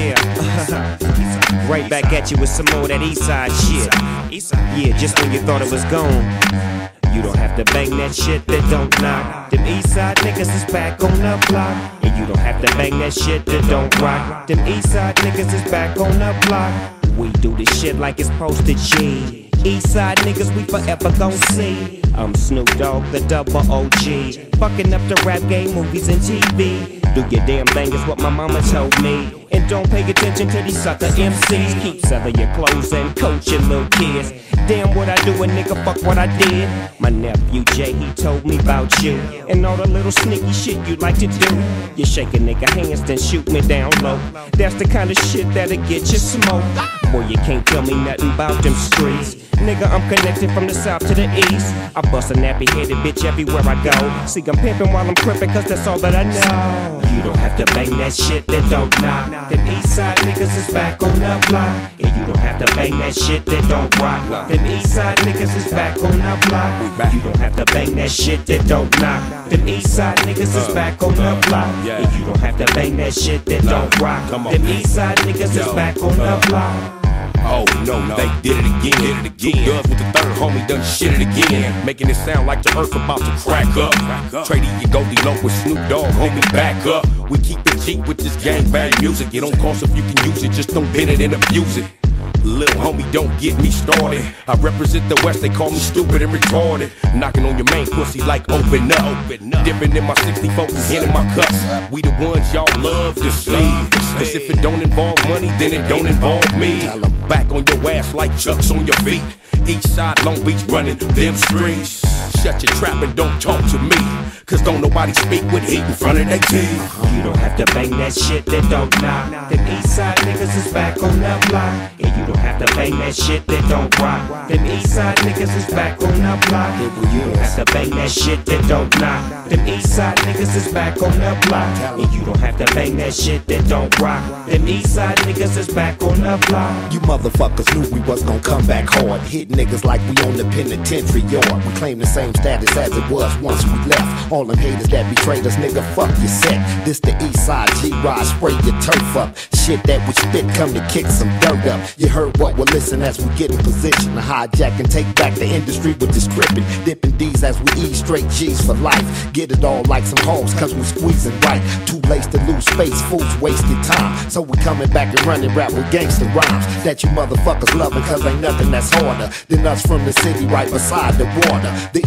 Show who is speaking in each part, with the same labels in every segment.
Speaker 1: Yeah. Right back at you with some more of that Eastside shit. Yeah, just when you thought it was gone. You don't have to bang that shit that don't knock. Them Eastside niggas is back on the block. And you don't have to bang that shit that don't rock. Them Eastside niggas is back on the block. We do this shit like it's posted G. Eastside niggas we forever gon' see. I'm Snoop Dogg, the double OG. Fucking up the rap game, movies and TV. Do your damn thing is what my mama told me. And don't pay attention to these sucker MCs. Keep selling your clothes and coaching little kids. Damn what I do a nigga, fuck what I did. My nephew Jay, he told me about you. And all the little sneaky shit you like to do. You shake a nigga hands, then shoot me down low. That's the kind of shit that'll get you smoked. Boy, you can't tell me nothing about them streets. Nigga, I'm connected from the south to the east. I bust a nappy-headed bitch everywhere I go. See, I'm pimping while I'm crippin', cause that's all that I know. You don't have to bang that shit that don't knock. Them Eastside niggas is back on the block. And you don't have to bang that shit that don't rock. Them Eastside niggas is back on the block. You don't have to bang that shit that don't knock. Them Eastside niggas is back on the block. And you don't have to bang that shit that don't rock. Them Eastside niggas is back on the block.
Speaker 2: Oh no, they did it again. Two Dubs with the third homie done shit it again. Making it sound like the earth about to crack up. Trading your Goldie Low with Snoop Dogg, homie, back up. We keep it cheap with this gangbang music. It don't cost if you can use it, just don't bend it and abuse it. Little homie, don't get me started. I represent the West, they call me stupid and retarded. Knocking on your main pussy like open up. Dipping in my 64 and hitting my cups. We the ones y'all love to see. Cause if it don't involve money, then it don't involve me. Back on your ass like Chucks on your feet. Each side, Long Beach running them streets. Shut your trap and don't talk to me. Cause don't nobody speak with heat in front of their teeth.
Speaker 1: You don't have to bang that shit that don't knock. Them Eastside niggas is back on the block. And you don't have to bang that shit that don't rock. Them Eastside niggas is back on the block. You don't have to bang that shit that don't knock. Them Eastside niggas is back on the block. And you don't have to bang that shit that don't rock. Them Eastside niggas is back on the block.
Speaker 3: You motherfuckers knew we was gon' come back hard. Hit niggas like we on the penitentiary yard. We claim the same status as it was once we left. All them haters that betrayed us, nigga, fuck your set. This the Eastside G-Rod, spray your turf up. Shit that we spit come to kick some dirt up. You heard what we'll listen as we get in position to hijack and take back the industry with this gripping. Dipping D's as we eat straight G's for life. Get it all like some hoes cause we squeezing right. Too late to lose space, fools wasted time. So we coming back and running rap with gangster rhymes that you motherfuckers loving cause ain't nothing that's harder than us from the city right beside the water. The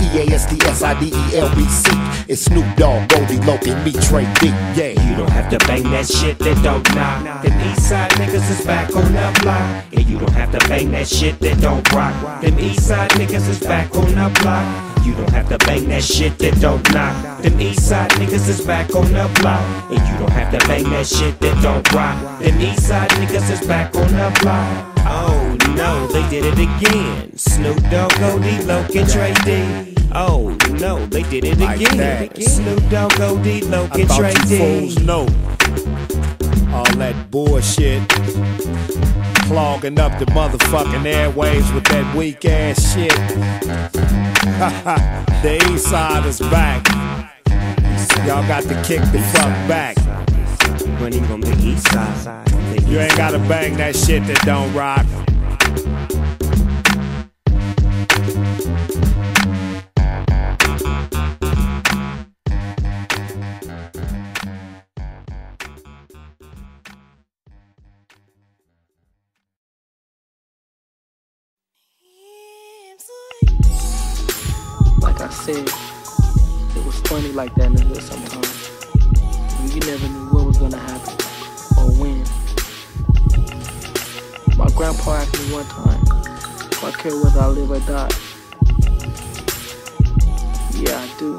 Speaker 3: EASTSIDELBC. It's Snoop Dogg, Goldie Low, and me, Trey D. Yeah.
Speaker 1: You don't have to bang that shit that don't knock. Them Eastside niggas is back on the block. And you don't have to bang that shit that don't rock. Them Eastside niggas is back on the block. You don't have to bang that shit that don't knock. Them Eastside niggas is back on the block. And you don't have to bang that shit that don't rock. Them Eastside niggas is back on the block. Oh no, they did it again. Snoop Dogg, Goldie Low, and Trey D. Oh no, they did it again. Snoop Dogg, Goldie Low, and Trey D.
Speaker 4: Fools know all that bullshit, clogging up the motherfucking airwaves with that weak ass shit. The East Side is back. Y'all got to kick the fuck back.
Speaker 1: Running on the East Side.
Speaker 4: You ain't gotta bang that shit that don't rock.
Speaker 5: Like I said, it was funny like that in the hood sometimes. You never knew what was gonna happen or when. My grandpa asked me one time if I care whether I live or die. Yeah, I do.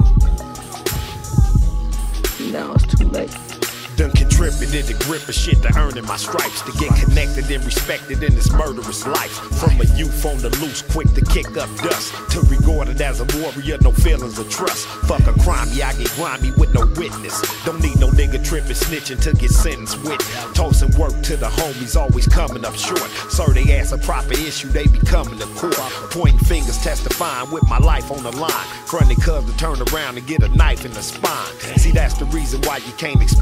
Speaker 5: Now it's too late.
Speaker 2: Done contributed to grip of shit to earning my stripes, to get connected and respected in this murderous life. From a youth on the loose, quick to kick up dust, to regarded as a warrior, no feelings of trust. Fuck a crime, yeah, I get grimy with no witness. Don't need no nigga tripping, snitching to get sentenced with. Tossing work to the homies, always coming up short. Sir, they ask a proper issue, they be coming to court. Pointing fingers, testifying with my life on the line. Fronting cuz to turn around and get a knife in the spine. See, that's the reason why you can't expose your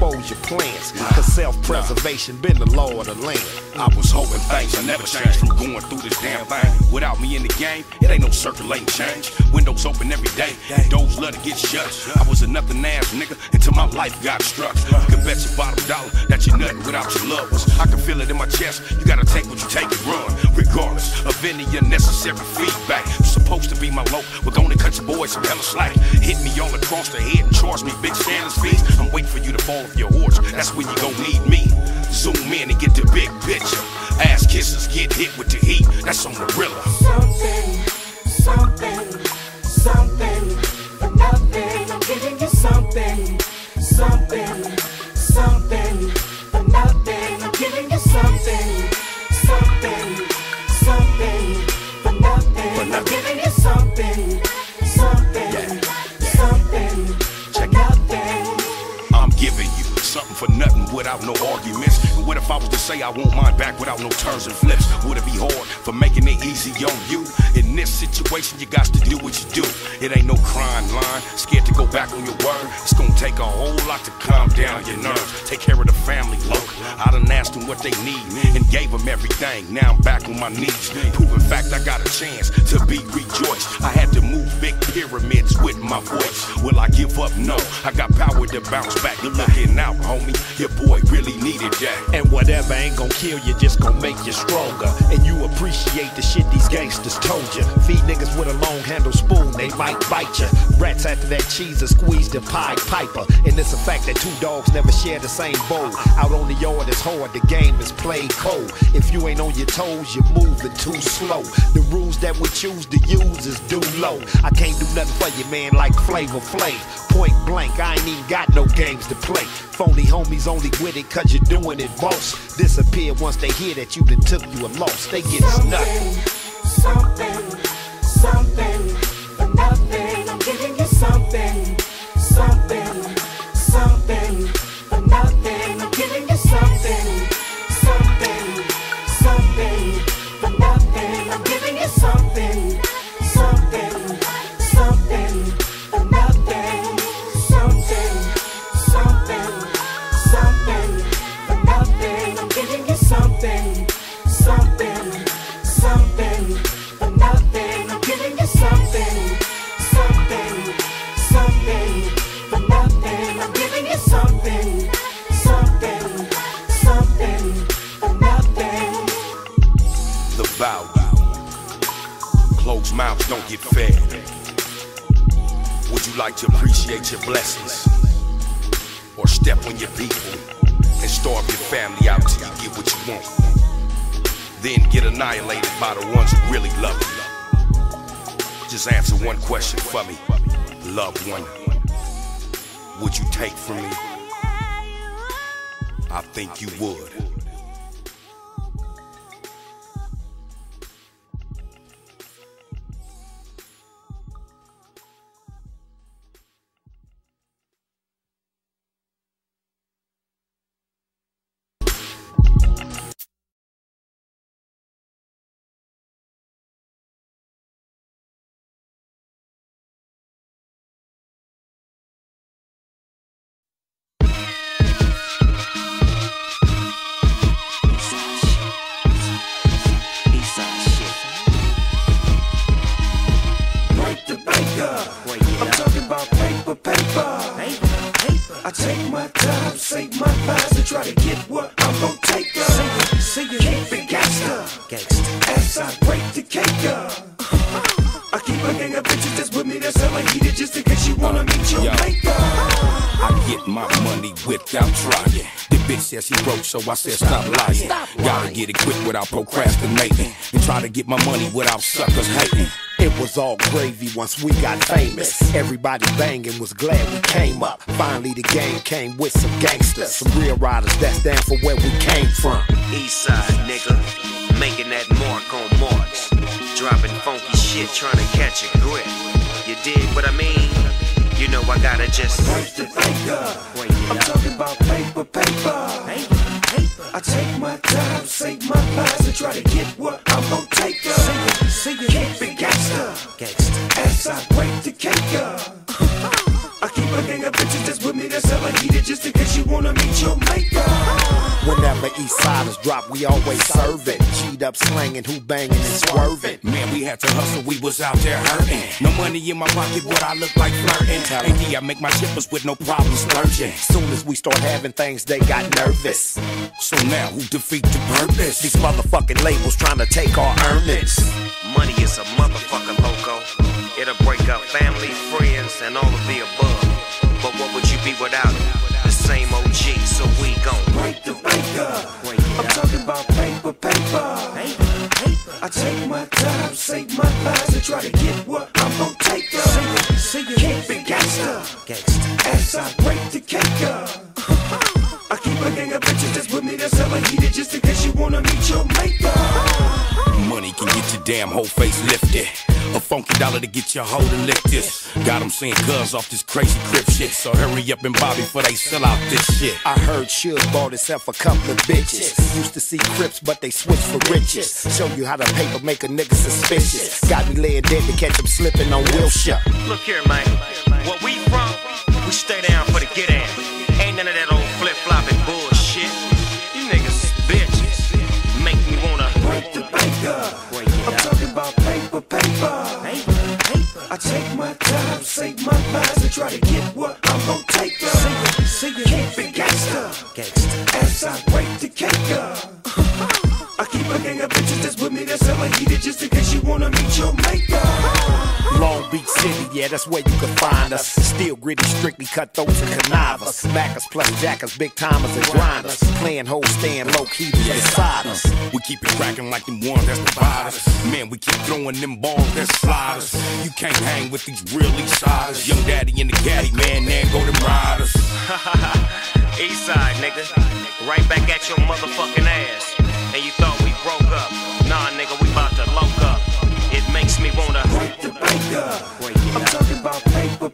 Speaker 3: plans. Cause self-preservation been the law of the land.
Speaker 2: I was hoping things would never change from going through this damn thing. Without me in the game, it ain't no circulating change. Windows open every day, doors love to get shut. I was a nothing ass nigga until my life got struck. You can bet your bottom dollar that you're nothing without your loved ones. I can feel it in my chest, you gotta take what you take and run. Regardless of any unnecessary feedback. You're supposed to be my low, we're gonna cut your boys some hella slack. Hit me all across the head and charge me big standards fees. I'm waiting for you to fall off your horse, that's when you gon' need me. Zoom in and get the big picture. Ass kisses get hit with the heat, that's on the Rilla.
Speaker 6: Something, something, something for nothing. I'm giving you something, something, something for nothing. I'm giving you something, something, something for nothing. I'm giving you something, something, something for nothing.
Speaker 2: I'm giving you something for nothing without no arguments. And what if I was to say I want mine back without no turns and flips? Would it be hard for making it easy on you? In this situation, you got to do what you do. It ain't no crying line, scared to go back on your word. It's gonna take a whole lot to calm down your nerves. Take care of the family, look. I done asked them what they need and gave them everything. Now I'm back on my knees, proving fact I got a chance to be rejoiced. I had to move big pyramids with my voice. Will I give up? No, I got power to bounce back. You're looking out, homie, your boy really needed that.
Speaker 4: And whatever ain't gon' kill you, just gon' make you stronger. And you appreciate the shit these gangsters told you. Feed niggas with a long handle spoon, they might bite you. Rats after that cheese are squeezed the Pied Piper. And it's a fact that two dogs never share the same bowl. Out on the yard it's hard, the game is played cold. If you ain't on your toes, you're moving too slow. The rules that we choose to use is due low. I can't do nothing for you, man, like Flavor Flav. Point blank, I ain't even got no games to play. Phony homies only with it cause you're doing it, boss. Disappear once they hear that you done took you a loss. They get snuck.
Speaker 6: Something, something for nothing. I'm giving you something, something, something for nothing. I'm giving you something, something, something for nothing. I'm giving you something, something, something for nothing. Something, something, something for nothing. I'm giving you something, something, something for nothing. I'm giving you something, something, something for nothing. I'm giving you something, something, something for nothing.
Speaker 2: The value. Closed mouths don't get fed. Would you like to appreciate your blessings? Or step on your people and starve your family out till you get what you want? Then get annihilated by the ones who really love you. Just answer one question for me, loved one. Would you take from me? I think you would.
Speaker 6: I take my time, save my lies, and try to get what I'm gon' take her. Keep it gangsta, as I break the cake I keep a gang of bitches that's with me that's hella heated just in case you wanna meet your maker.
Speaker 2: I get my money without trying. The bitch says she broke, so I said stop lying. Gotta get it quick without procrastinating, and try to get my money without suckers hating.
Speaker 3: It was all gravy once we got famous. Everybody banging was glad we came up. Finally the game came with some gangsters, some real riders that stand for where we came from.
Speaker 1: Eastside nigga, making that mark on marks. Dropping funky shit, trying to catch a grip. You dig what I mean? You know I gotta just
Speaker 6: break the banker. I'm talking about paper. I take my time, save my lies, and try to get what I'm gon' take her. Keep it gangsta, as I break the cake I keep a gang of bitches that's with me that's hella heated just in case you want wanna meet your maker.
Speaker 3: Whenever East Siders drop, we always serve it. G'd up slanging, who banging and swerving.
Speaker 2: Man, we had to hustle, we was out there hurting. No money in my pocket, what I look like flirting. AD, I make my shippers with no problem splurging.
Speaker 3: Soon as we start having things, they got nervous.
Speaker 2: So now, who defeat the purpose?
Speaker 3: These motherfucking labels trying to take our earnings.
Speaker 1: Money is a motherfucking loco. It'll break up family, friends, and all of the above. But what would you be without it? The same OG, so we gon'
Speaker 6: Break the banker. I'm talking about paper. I take my time, save my lies, and try to get what I'm gon' take her. Keep it gangsta, as I break the cake up. I keep a gang of bitches that's with me that's hella heated, just in case you wanna meet your maker.
Speaker 2: Money can get your damn whole face lifted. A funky dollar to get your hoe to lick this. Got them saying cuz off this crazy crip shit. So hurry up and Bobby before they sell out this shit.
Speaker 3: I heard Suge bought himself a couple of bitches. Used to see Crips, but they switched for riches. Show you how the paper make a nigga suspicious. Got me laying dead to catch him slipping on Wilshire.
Speaker 1: Look here, man. Where we from, we stay down for the get down. Ain't none of that old flip-flopping bullshit. You niggas is bitches. Make me wanna
Speaker 6: break the banker. I'm talking about paper. I take my time, save my lies, and try to get what I'm gon' take her. Keep it gangsta, as I break the cake up. I keep a gang of bitches that's with me that's hella heated, just in case you wanna meet your maker.
Speaker 3: Long Beach City, yeah, that's where you can find us. Still gritty, strictly cutthroats and connivers. Mackers plus jackers, big timers and grinders. Playing hoes, staying low key beside us.
Speaker 2: We keep it cracking like them ones that's provide us. Man, we keep throwing them balls that slide us. You can't hang with these real East Siders. Young Daddy in the caddy, man, there go them riders.
Speaker 1: East side, nigga. Right back at your motherfucking ass. And you thought we broke up. Nah, nigga, we about to loke up. It makes me wanna
Speaker 6: break the banker. I'm talking about paper.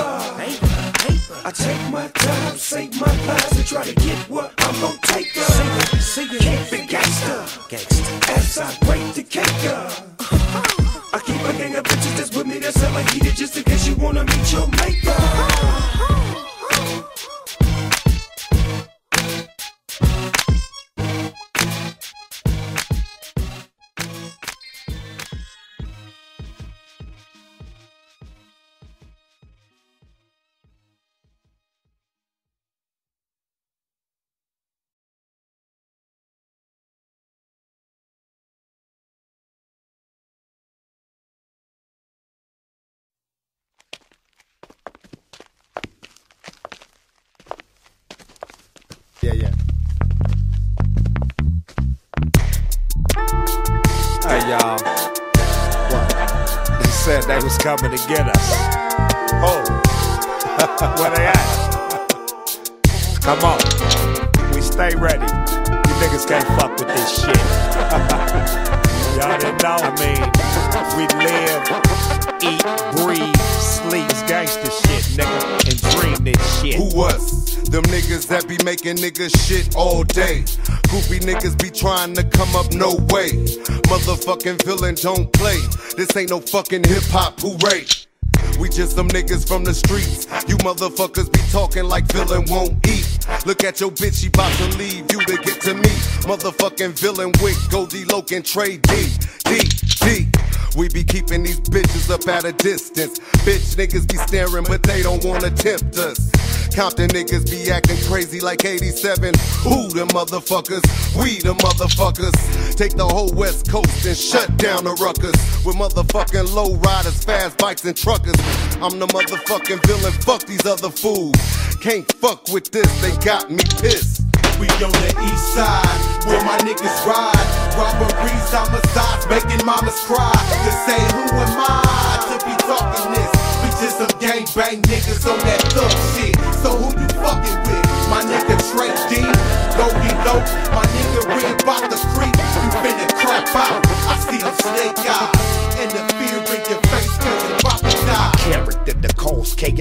Speaker 6: I take my time, save my lies, and try to get what I'm gon' take her. Keep it gangsta, as I break the cake up. I keep a gang of bitches that's with me that's hella heated, just in case you wanna meet your maker.
Speaker 3: Yeah.
Speaker 4: Hey, y'all.
Speaker 3: What?
Speaker 4: They said they was coming to get us. Oh. Where they at? Come on. We stay ready. You niggas can't fuck with this shit. Y'all didn't know? I mean, we live, eat, breathe, sleep gangsta shit, nigga, and dream this shit.
Speaker 7: Who was? Them niggas that be making niggas shit all day. Goofy niggas be trying to come up, no way. Motherfucking villain don't play. This ain't no fucking hip-hop, hooray. We just some niggas from the streets. You motherfuckers be talking like villain won't eat. Look at your bitch, she bout to leave you to get to me. Motherfucking villain Wick, Goldie Loke and Trey D. We be keeping these bitches up at a distance. Bitch niggas be staring, but they don't wanna tempt us. Compton niggas be acting crazy like 87. Who the motherfuckers? We the motherfuckers. Take the whole West Coast and shut down the ruckers. With motherfucking low riders, fast bikes and truckers. I'm the motherfucking villain, fuck these other fools. Can't fuck with this, they got me pissed.
Speaker 8: We on the east side, where my niggas ride. Robberies, homicides, making mamas cry. To say who am I to be talking this? We just some gangbang niggas on that thug shit. So who you fucking with? My nigga Trey D, Goldie Loke, my nigga Red Box the Creek. You finna crap out, I see them snake eyes. And the fear in your face cause you about to die.
Speaker 3: Character that cause chaos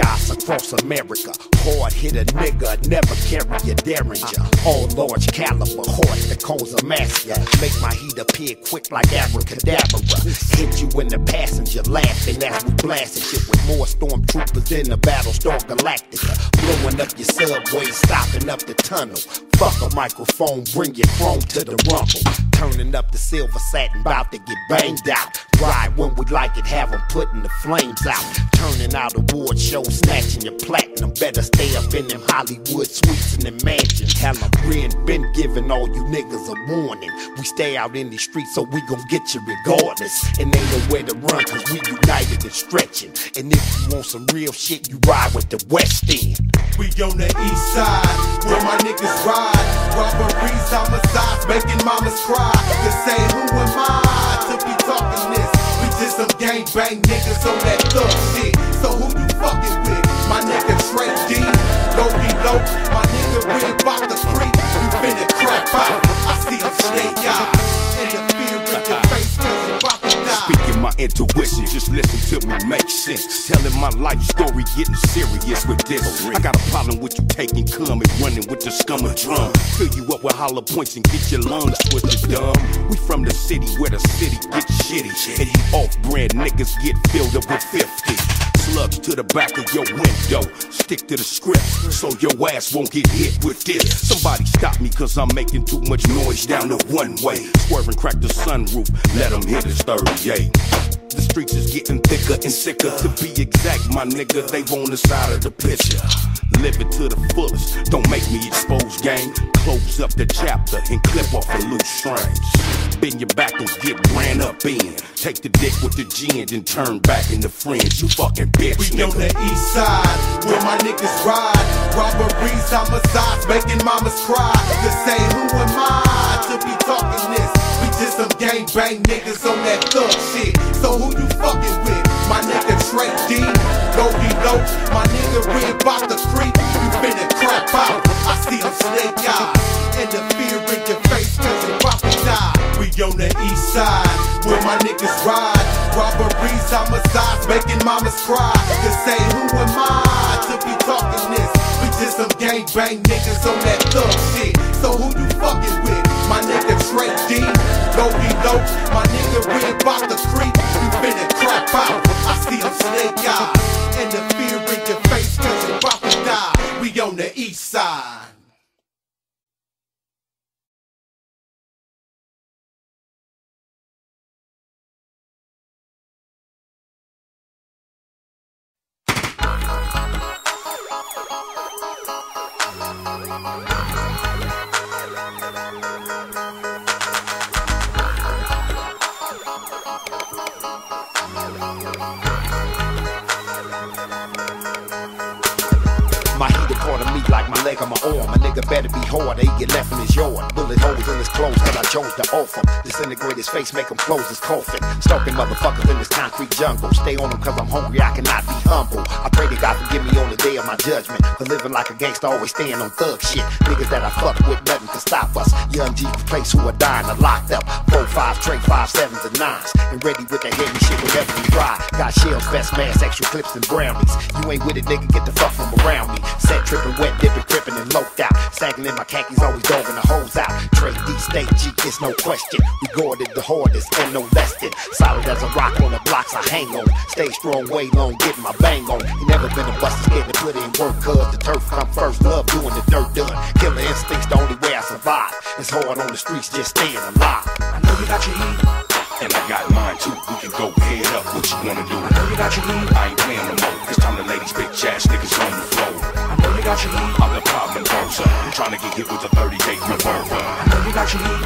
Speaker 3: across America. Hard hit a nigga, never carry a Derringer. All large caliber, horse that cause a massacre. Make my heat appear quick like abracadabra. Hit you in the passenger, laughing as we blasting shit with more stormtroopers in the Battlestar Galactica. Blowing up your subway, stopping up the tunnel. Fuck a microphone, bring your chrome to the rumble. Turning up the silver satin, bout to get banged out. Ride when we like it, have them putting the flames out. Turning out award shows, snatching your platinum. Better stay up in them Hollywood suites and them mansions. Hell, I'm been giving all you niggas a warning. We stay out in the streets, so we gon' get you regardless. And ain't nowhere to run, cause we united and stretching. And if you want some real shit, you ride with the West End.
Speaker 8: We on the east side, where my niggas ride. Robberies, homicides, making mamas cry. To say who am I to be talking this? We just some gangbang niggas on that thug shit. So who you fucking with? My nigga Trey D, go below. My nigga we about to creep. You finna crap out. I see him snake eyes, and the fear in your face 'cause you about to die.
Speaker 2: Speaking my intuition, just listen to me make sense. Telling my life story, getting serious with this. I got a problem with you taking cum and running with the scum and drum. Fill you up with hollow points and get your lungs twisted, dumb. We from the city where the city gets shitty, and you off-brand niggas get filled up with 50. Slugs to the back of your window. Stick to the script so your ass won't get hit with this. Somebody stop me cause I'm making too much noise down the one way. Swerving, crack the sunroof, let them hit his 38. The streets is getting thicker and sicker. To be exact, my nigga, they on the side of the picture. Live it to the fullest, don't make me expose gang. Close up the chapter and clip off the loose strings. Bend your back and get ran up in. Take the dick with the gin and turn back into friends. You fucking bitch,
Speaker 8: we
Speaker 2: nigga.
Speaker 8: on the east side, where my niggas ride. Robberies, homicides, making mamas cry. To say who am I to be talking this? We just some gangbang niggas on that thug shit. So who you fucking with? My nigga Trey D, go below. My nigga we about to creep. You finna crap out. I see him snake eyes, and the fear in your face 'cause you about to die. We on the east side, where my niggas ride. Robberies, homicides, making mamas cry. To say who am I to be talking this? We just some gangbang niggas on that thug shit. So who you fucking with? My nigga Trey D, go below. My nigga we about to creep. You finna crap out. I see him snake eyes, and the fear in your face 'cause you about to die. We on the east side.
Speaker 3: My heat a part of me like my leg on my arm. A nigga better be hard, they get left in his yard. Bullet holes in his clothes that I chose to offer. Disintegrate his face, make him close his coffin. Stalking motherfuckers in this concrete jungle. Stay on them cause I'm hungry, I cannot be humble. I pray to God forgive me on the day of my judgment. For living like a gangster, always staying on thug shit. Niggas that I fuck with, nothing can stop us. Young G's replace who are dying or locked up. 4-5, straight 5-7s and 9s. And ready with that heavy shit whenever we ride. Got shells, vest masks, extra clips and brownies. You ain't with it, nigga, get the fuck from around me. Set tripping, wet dipping, crippin' and loped out. Sagging in my khakis, always dogging the hoes out. Trey D, stay G, it's no question. Regarded the hardest and no less than. Solid as a rock on the blocks I hang on. Stay strong, way long, getting my bang on. You never been a buster, scared to put in work, cause the turf come first. Love doing the dirt done. Killer instincts, the only way I survive. It's hard on the streets, just staying alive.
Speaker 6: I know you got your heat,
Speaker 2: And I got mine too, we can go head up, what you wanna do?
Speaker 6: I know you got your heat,
Speaker 2: I ain't playing no more, it's time to lay these bitch ass niggas on the floor.
Speaker 6: I know you got your heat,
Speaker 2: I'm the problem closer, I'm trying to get hit with a 38 revolver.
Speaker 6: I know you got your heat.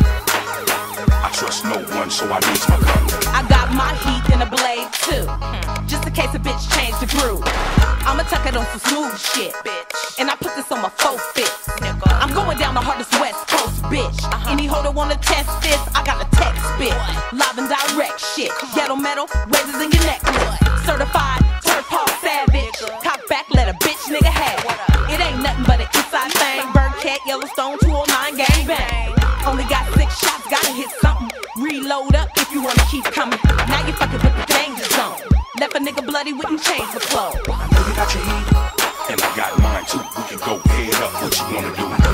Speaker 2: I trust no one, so I need my gun.
Speaker 9: I got my heat in a blade too, just in case a bitch changed the groove. I'ma tuck it on some smooth shit, bitch. And I put this on my 4-5. I'm going down the hardest West Coast, bitch. Any hoe that wanna test this, I got a text spit. Live and direct shit. Ghetto metal, razors in your necklace. Certified, turf hog savage. Cock back, let a bitch nigga have it. It ain't nothing but an inside thing. Birdcat, Yellowstone, 209 gang bang. Only got 6 shots, gotta hit something. Reload up if you wanna keep coming. Now you fucking with the danger zone. Left a nigga bloody with them chains to flow.
Speaker 6: I know you got your heat,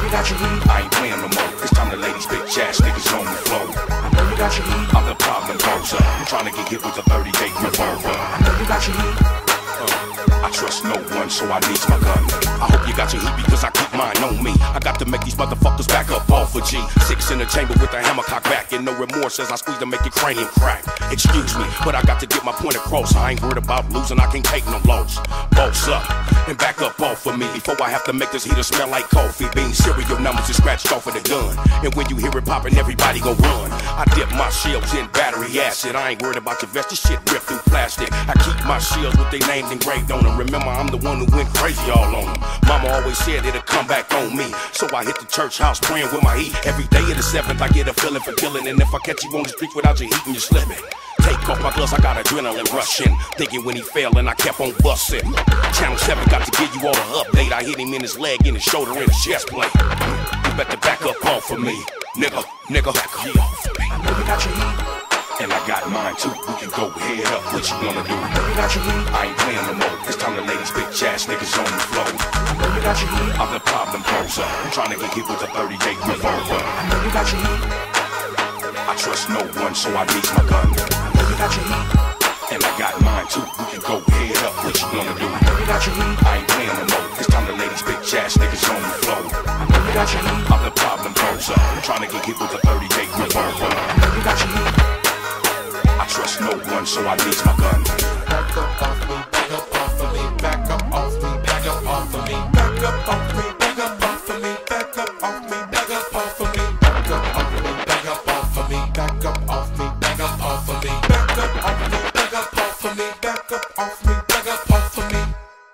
Speaker 6: you got your heat.
Speaker 2: I ain't playing no more. It's time to lay these bitch ass niggas on the floor.
Speaker 6: I know you got your heat.
Speaker 2: I'm the problem poser. I'm trying to get hit with a 30-gauge revolver.
Speaker 6: I know you got your heat.
Speaker 2: I trust no one, so I need my gun. I hope you got your heat because I keep mine on me. I got to make these motherfuckers back up off of G. 6 in the chamber with the hammer cocked back, and no remorse as I squeeze to make your cranium crack. Excuse me, but I got to get my point across. I ain't worried about losing, I can't take no loss. Boss up and back up off of me before I have to make this heater smell like coffee beans. Serial numbers is scratched off of the gun, and when you hear it popping, everybody gon' run. I dip my shells in battery acid. I ain't worried about your vest, this shit ripped through plastic. I keep my shields with their names engraved on them. Remember, I'm the one who went crazy all on them. Mama always said it'll come back on me, so I hit the church house praying with my heat. Every day of the 7th, I get a feeling for killing, and if I catch you on the streets without your heat and you're slipping, take off my gloves, I got adrenaline rushing. Thinking when he fell and I kept on busting. Channel 7 got to give you all the update. I hit him in his leg, in his shoulder, in his chest plate. You better back up off of me, nigga, back up off of me.
Speaker 6: I know you got your heat.
Speaker 2: And I got mine too, we can go head up, what you wanna do?
Speaker 6: I know you got your heat.
Speaker 2: I ain't playing no more, it's time to lay these bitch ass niggas on the floor.
Speaker 6: I know you got your heat.
Speaker 2: I'm the problem poser, I'm trying to get hit with a 30-gauge revolver.
Speaker 6: I know you got your heat.
Speaker 2: I trust no one, so I need my gun.
Speaker 6: I know you got your heat.
Speaker 2: And I got mine too, we can go head up, what you wanna do?
Speaker 6: I know you got your heat.
Speaker 2: I ain't playing no more, it's time to lay these bitch ass niggas on the floor.
Speaker 6: I know you got your heat.
Speaker 2: I'm the problem poser, I'm trying to get hit with a 30-gauge revolver.
Speaker 6: I know you got your heat.
Speaker 2: I trust no one, so I need my gun.
Speaker 8: Back up off me, back up off of me, back up off me, back up off of me, back up off me, back up off of me, back up off me, back up off of me, back up off me, back up off of me, back up off me, back up off of me, back up off me, back up off of me, back up off me, back up off of me.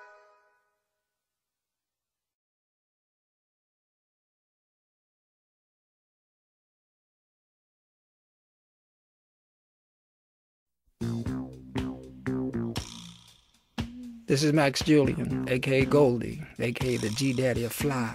Speaker 10: This is Max Julian, aka Goldie, aka the G-Daddy of Fly.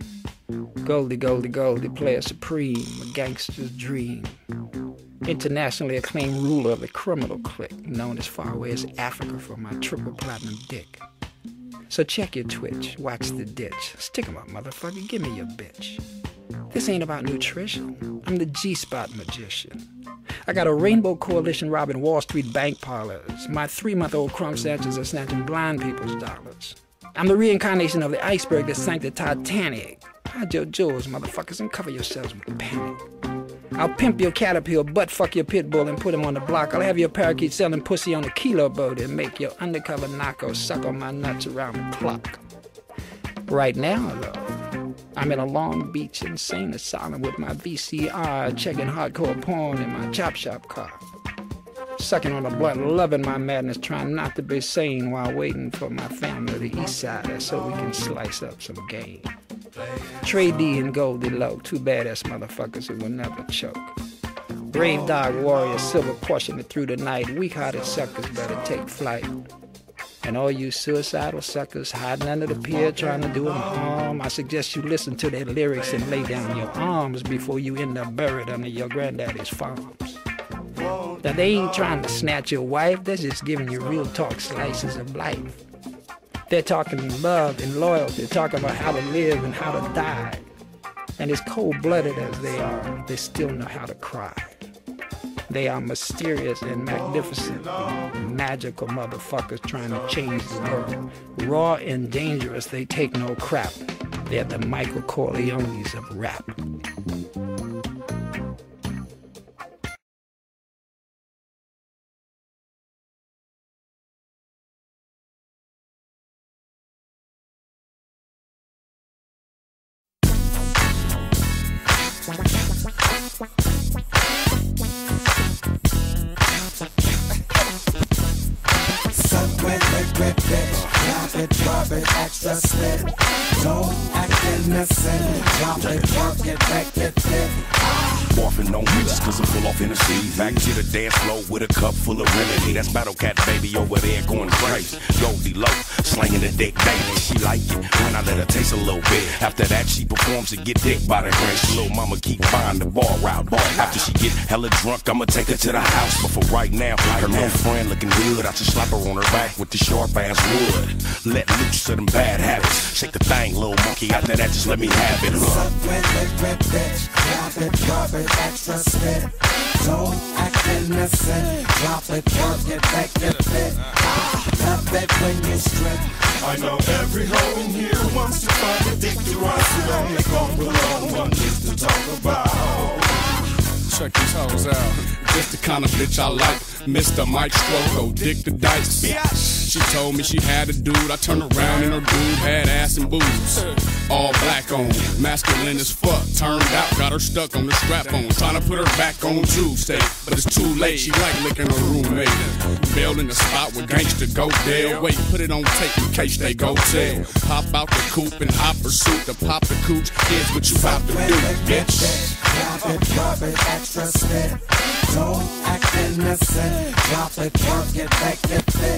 Speaker 10: Goldie, Goldie, Goldie, player supreme, a gangster's dream. Internationally acclaimed ruler of the criminal clique, known as far away as Africa for my triple platinum dick. So check your Twitch, watch the ditch. Stick 'em up, motherfucker, give me your bitch. This ain't about nutrition, I'm the G-Spot magician. I got a rainbow coalition robbing Wall Street bank parlors. My 3-month-old crumb snatchers are snatching blind people's dollars. I'm the reincarnation of the iceberg that sank the Titanic. Hide your jewels, motherfuckers, and cover yourselves with panic. I'll pimp your caterpillar, butt fuck your pit bull, and put him on the block. I'll have your parakeet selling pussy on a kilo boat and make your undercover narco suck on my nuts around the clock. Right now, though, I'm in a Long Beach insane asylum with my VCR, checking hardcore porn in my chop shop car. Sucking on the blunt, loving my madness, trying not to be sane while waiting for my family, the East Side, so we can slice up some game. Trey D and Goldie Low, two badass motherfuckers who will never choke. Brave dog warrior, silver portion it through the night. Weak-hearted suckers better take flight. And all you suicidal suckers hiding under the pier trying to do them harm, I suggest you listen to their lyrics and lay down your arms before you end up buried under your granddaddy's farms. Now they ain't trying to snatch your wife, they're just giving you real talk slices of life. They're talking love and loyalty, talking about how to live and how to die. And as cold-blooded as they are, they still know how to cry. They are mysterious and magnificent, magical motherfuckers trying to change the world. Raw and dangerous, they take no crap. They're the Michael Corleones of rap.
Speaker 6: Drop it, extra spit. Don't act innocent. Drop it, work it, make it fit.
Speaker 2: Morphing on me just cause I'm full off Hennessy. Back to the dance floor with a cup full of remedy. That's Battle Cat baby over there going crazy. Goldie Low, slanging the dick baby. She like it when I let her taste a little bit. After that she performs and get dick by the grace. Little mama keep buying the bar out. After she get hella drunk, I'ma take her to the house. But for right now, her little friend looking good. I just slap her on her back with the sharp as wood. Let loose of them bad habits. Shake the thing, little monkey. After that, just let me have it.
Speaker 6: Suck with it, bitch. Drop it, extra spit. Don't act innocent. Drop it, work it, make it fit. Love it when you strip.
Speaker 8: I know every hoe in here wants to find a dick to ride. So only gon' belong one just to talk about.
Speaker 11: Check these hoes out. Just the kind of bitch I like. Mr. Mike Stroke, Dick the Dice. She told me she had a dude. I turned around and her dude had ass and boobs. All black on, masculine as fuck. Turned out, got her stuck on the strap on. Trying to put her back on Tuesday, but it's too late. She like licking her roommate. Bailed in the spot with gangster go Dale. Wait, put it on tape in case they go tell. Hop out the coupe and hop pursuit to pop the cooch. Here's what you about to do, bitch.
Speaker 6: Drop it, extra spit. Don't act innocent. Drop it, work it, make it fit.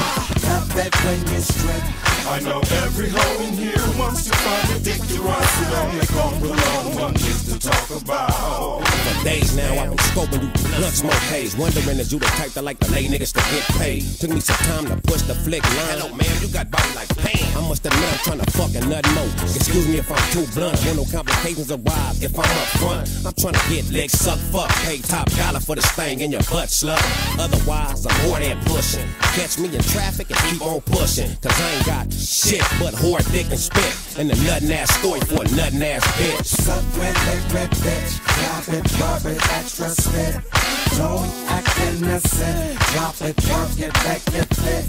Speaker 6: Love it when you strip.
Speaker 8: I know every hoe in here wants to find a dick to ride. So only gon' belong one just to talk about.
Speaker 2: For days now I've been scoping you blunt smoke haze. Wondering is you the type that like to lay niggas to get paid. Took me some time to push the flick line. Hello man, you got body like Pam. I must admit I'm trying to fucking nut more. Excuse me if I'm too blunt. Want no complications arise if I'm up front. I'm trying to get legs sucked, fuck. Pay top dollar for this thing in your butt, slut. Otherwise I'm more than pushing. Catch me in traffic and keep on pushing. Cause I ain't got shit but whore, dick and spit. And a nuttin' ass story for a nuttin' ass bitch.
Speaker 6: Suck with it, bitch. Drop it, extra spit. Don't act innocent. Drop it, work it, make it fit.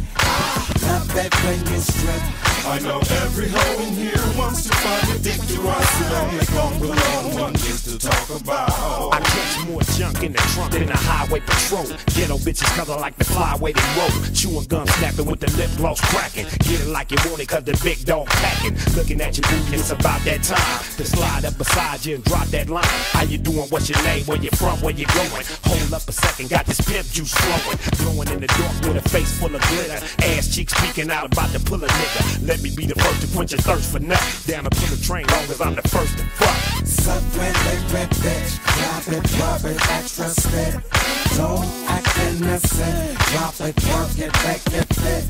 Speaker 6: Love it when you strip.
Speaker 8: I know every hoe in here wants to find a dick to ride. So only gon' belong one just to talk about.
Speaker 4: I catch more junk in the trunk than a highway patrol. Ghetto bitches cause I like the flyway they roll. Chewing gum snapping with the lip gloss cracking. Get it like you want it cause the big dog packing. Looking at your booty, it's about that time to slide up beside you and drop that line. How you doing? What's your name? Where you from? Where you going? Hold up a second, got this pimp juice flowing. Glowing in the dark with a face full of glitter. Ass cheeks peeking out about to pull a nigga. Let me be the first to quench your thirst for nut. Down to pull a train long as I'm the first to fuck.
Speaker 6: Suck with it, bitch. Drop it, extra spit. Don't act innocent. Drop it, work it, make it fit.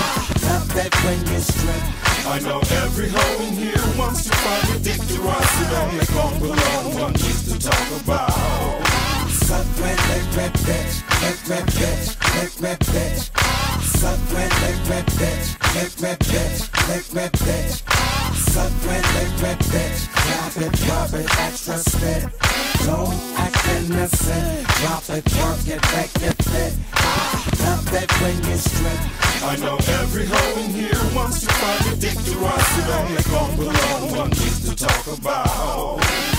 Speaker 6: Love it when you strip.
Speaker 8: I know every hoe in here wants to find a dick to ride. So only gon' belong one just to talk about.
Speaker 6: Suck with it, bitch. Suck with it, bitch. Suck with it, bitch. Drop it, extra spit. Don't act innocent. Drop it, work it, make it fit. Love it when you strip.
Speaker 8: I know every hoe in here wants to find a dick to ride. So only gon' belong one just to talk about.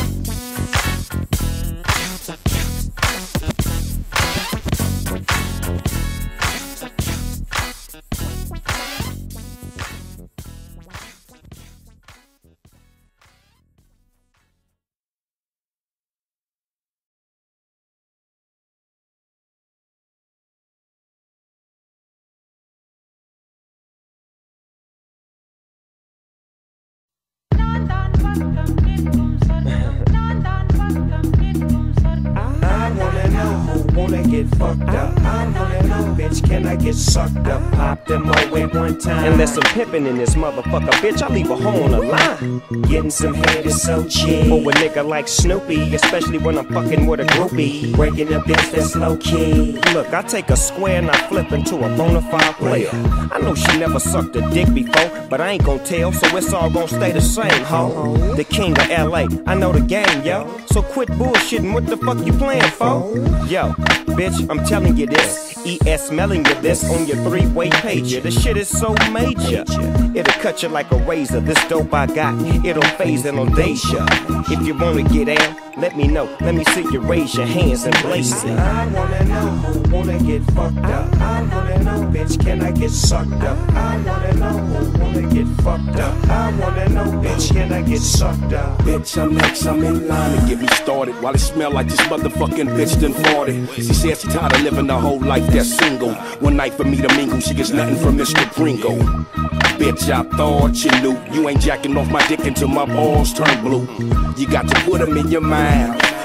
Speaker 1: Wanna get fucked up? I wanna know, bitch, can I get sucked up? Pop them away one time and let some pimpin' in this motherfucker, bitch. I leave a hoe on the line. Getting some head is so cheap for a nigga like Snoopy, especially when I'm fucking with a groupie. Breaking a bitch that's low key. Look, I take a square and I flip into a bona fide player. I know she never sucked a dick before, but I ain't gon' tell, so it's all gon' stay the same, ho. The king of LA, I know the game, yo. So quit bullshitting, what the fuck you playing for? Yo, bitch, I'm telling you this. ES smelling you this on your three-way pager. This shit is so major. It'll cut you like a razor. This dope I got, it'll phase and it'll daze ya. If you wanna get out, let me know. Let me see you raise your hands and blaze it. I wanna know who wanna get fucked up. I wanna know, bitch, can I get sucked up? I wanna know who wanna get fucked up. I wanna know, bitch, can I get sucked up?
Speaker 2: Bitch, I'm next, I'm in line to get me started. While it smell like this motherfucking bitch done farted. She said she tired of living her whole life that's single. One night for me to mingle, she gets nothing from Mr. Gringo. Bitch, I thought you knew you ain't jacking off my dick until my balls turn blue. You got to put them in your mouth.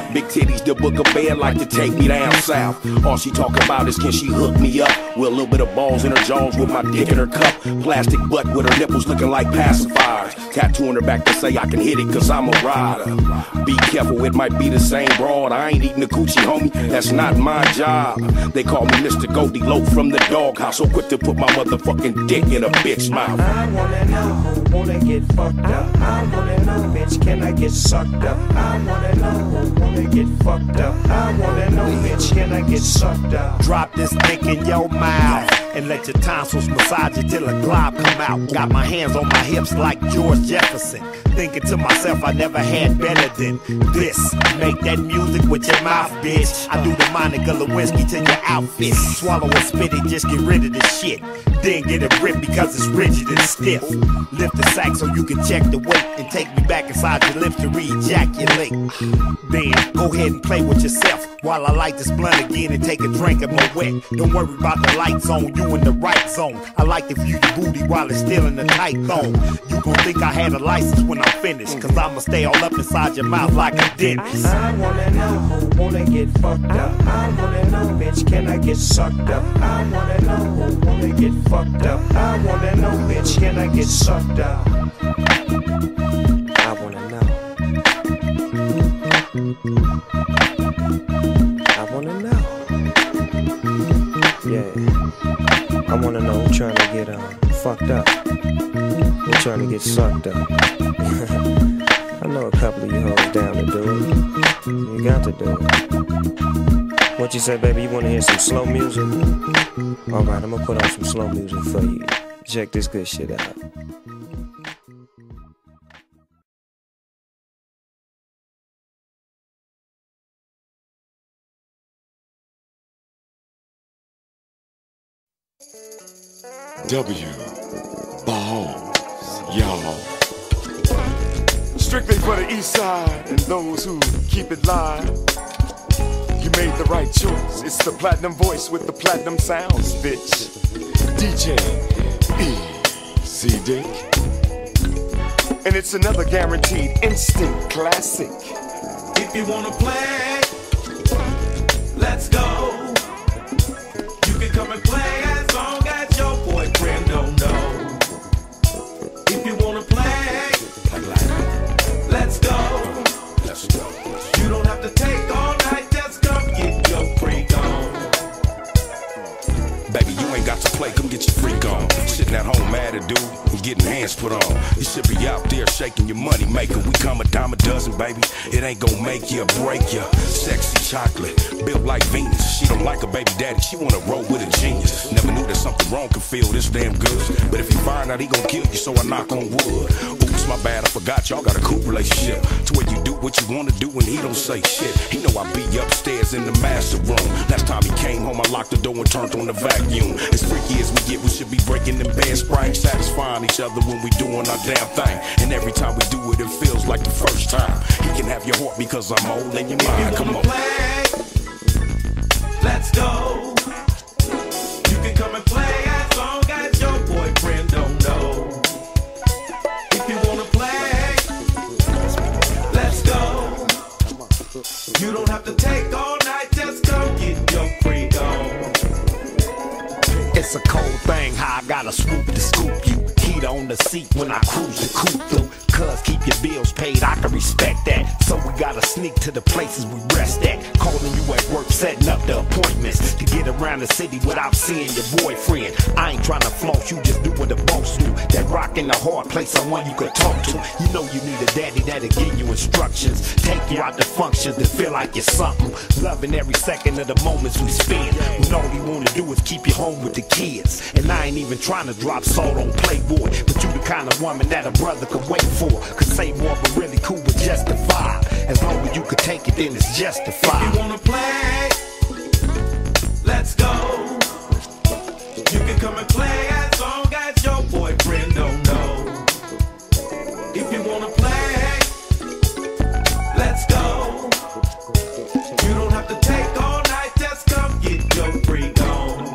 Speaker 2: Big titties, the book of bed like to take me down south. All she talk about is can she hook me up with a little bit of balls in her jaws with my dick in her cup. Plastic butt with her nipples looking like pacifiers. Tattoo on her back to say I can hit it cause I'm a rider. Be careful, it might be the same broad. I ain't eating the coochie, homie, that's not my job. They call me Mr. Goldie Loaf from the doghouse. So quick to put my motherfucking dick in a bitch mouth.
Speaker 1: I wanna know who wanna get fucked up. I wanna know, bitch, can I get sucked up? I wanna know who wanna get fucked up. I wanna know, bitch, can I get sucked up?
Speaker 4: Drop this dick in your mouth and let your tonsils massage it till a glob come out. Got my hands on my hips like George Jefferson. Thinking to myself I never had better than this. Make that music with your mouth, bitch. I do the Monica Lewinsky to your outfit. Swallow and spit it, just get rid of the shit. Then get it ripped because it's rigid and stiff. Lift the sack so you can check the weight and take me back inside your lips to re-ejaculate. Then go ahead and play with yourself while I light this blunt again and take a drink of my wet. Don't worry about the lights on, you in the right zone. I like to view your booty while it's still in the tight thong. You gon' think I had a license when I'm finished, cause I'ma stay all up inside your mouth like a dentist.
Speaker 1: I wanna know who wanna get fucked up. I wanna know, bitch, can I get sucked up? I wanna know who wanna get fucked up. I wanna know, bitch, can I get sucked up? I wanna know. I wanna know. Yeah. I wanna know who trying to get fucked up. Who trying to get sucked up. I know a couple of you hoes down to do it. You got to do it. What you say, baby? You wanna hear some slow music? Alright, I'm gonna put on some slow music for you. Check this good shit out.
Speaker 12: W. Balls, y'all. Strictly for the east side and those who keep it live. You made the right choice. It's the platinum voice with the platinum sounds, bitch. DJ Easy Dick. And it's another guaranteed instant classic.
Speaker 6: If you wanna play, let's go. You can come and play as long as your boyfriend don't know. If you wanna play, let's go.
Speaker 2: Let's go.
Speaker 6: You don't have to take all night, just come get your freak on.
Speaker 2: Baby, you ain't got to play, come get your freak on. Sitting at home mad at dude and getting hands put on. You should be out there shaking your money maker. We come a dime a dozen, baby. It ain't gonna make you or break you. Sexy chocolate, built like Venus. She don't like a baby daddy, she wanna roll with a genius. Never knew that something wrong could feel this damn good. But if you find out, he gon' kill you, so I knock on wood. Oops, my bad, I forgot y'all got a cool relationship. To where you do what you wanna do and he don't say shit. He know I be upstairs in the master room. Last time he came home, I locked the door and turned on the vacuum. As freaky as we get, we should be breaking them bed springs, satisfying each other when we doing our damn thing. And every time we do it, it feels like the first time. He can have your heart because I'm old and your mind. Come on.
Speaker 6: Play, let's go. You can come and play as long as your boyfriend don't know. If you wanna play, let's go. You don't have to take all night, just come get your freak on.
Speaker 4: It's a cold thing, how I gotta swoop to scoop you. Heat on the seat when I cruise the coupe through. Cuz keep your bills paid, I can respect that. So we gotta sneak to the places we rest at. Calling you at work, setting up the appointments to get around the city without seeing your boyfriend. I ain't trying to floss, you just do what the boss do. That rock in the hard place, someone you could talk to. You know you need a daddy that'll give you instructions. Take you out to functions that feel like you're something. Loving every second of the moments we spend. When all you wanna do is keep you home with the kids. And I ain't even trying to drop salt on Playboy, but you the kind of woman that a brother could wait for. Could say more but really cool with just the vibe. As long as you could take it, then it's justified.
Speaker 6: If you wanna play, let's go. You can come and play as long as your boyfriend don't know. If you wanna play, let's go. You don't have to take all night, just come get your freak on.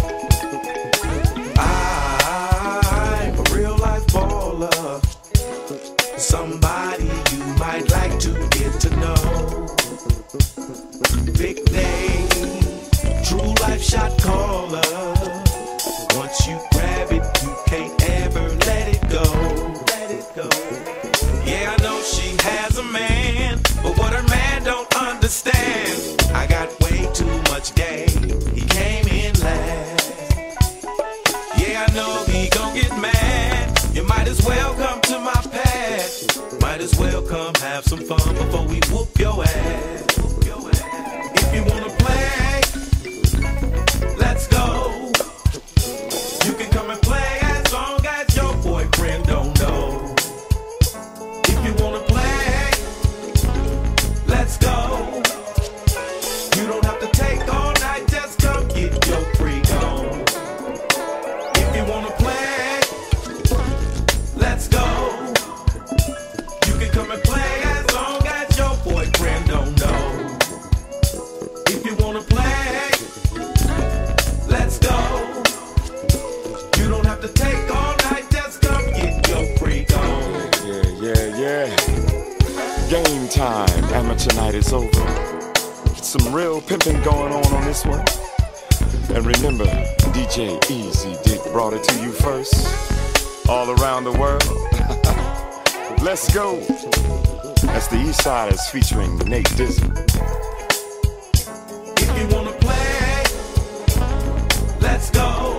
Speaker 6: I'm a real life baller. Somebody you might like to get to know. Big name, true life shot caller. Once you grab it, you can't ever let it go. Let it go. Yeah, I know she has a man, but what her man don't understand, I got way too much game. He came in last. Yeah, I know he gon' get mad. You might as well come to my pad. Might as well come have some fun before we whoop your ass. If you wanna play, let's go. You can come and play as long as your boyfriend don't know. If you wanna play, let's go. You don't have to take all night, just come get your freak on. If you wanna play, let's go. You can come and play as long as your boyfriend don't know. If you wanna play, let's go. You don't have to take all night, just come get your freak on.
Speaker 12: Yeah. Game time. Amateur night is over. Some real pimping going on this one. And remember, DJ Easy Dick brought it to you first. All around the world. Let's go. That's the East Siders featuring Nate Dizzy.
Speaker 6: If you wanna play, let's go.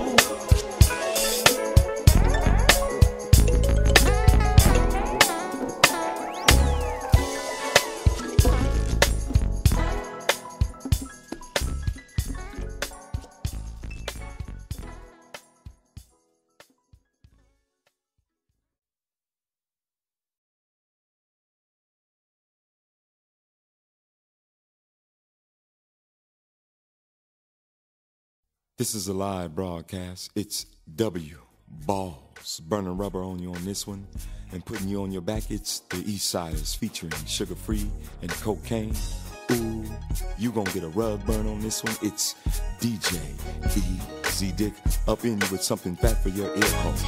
Speaker 12: This is a live broadcast. It's W Balls burning rubber on you on this one and putting you on your back. It's the East Siders featuring Sugar Free and Cocaine. Ooh, you gonna get a rug burn on this one. It's DJ Easy Dick up in you with something fat for your ear hole.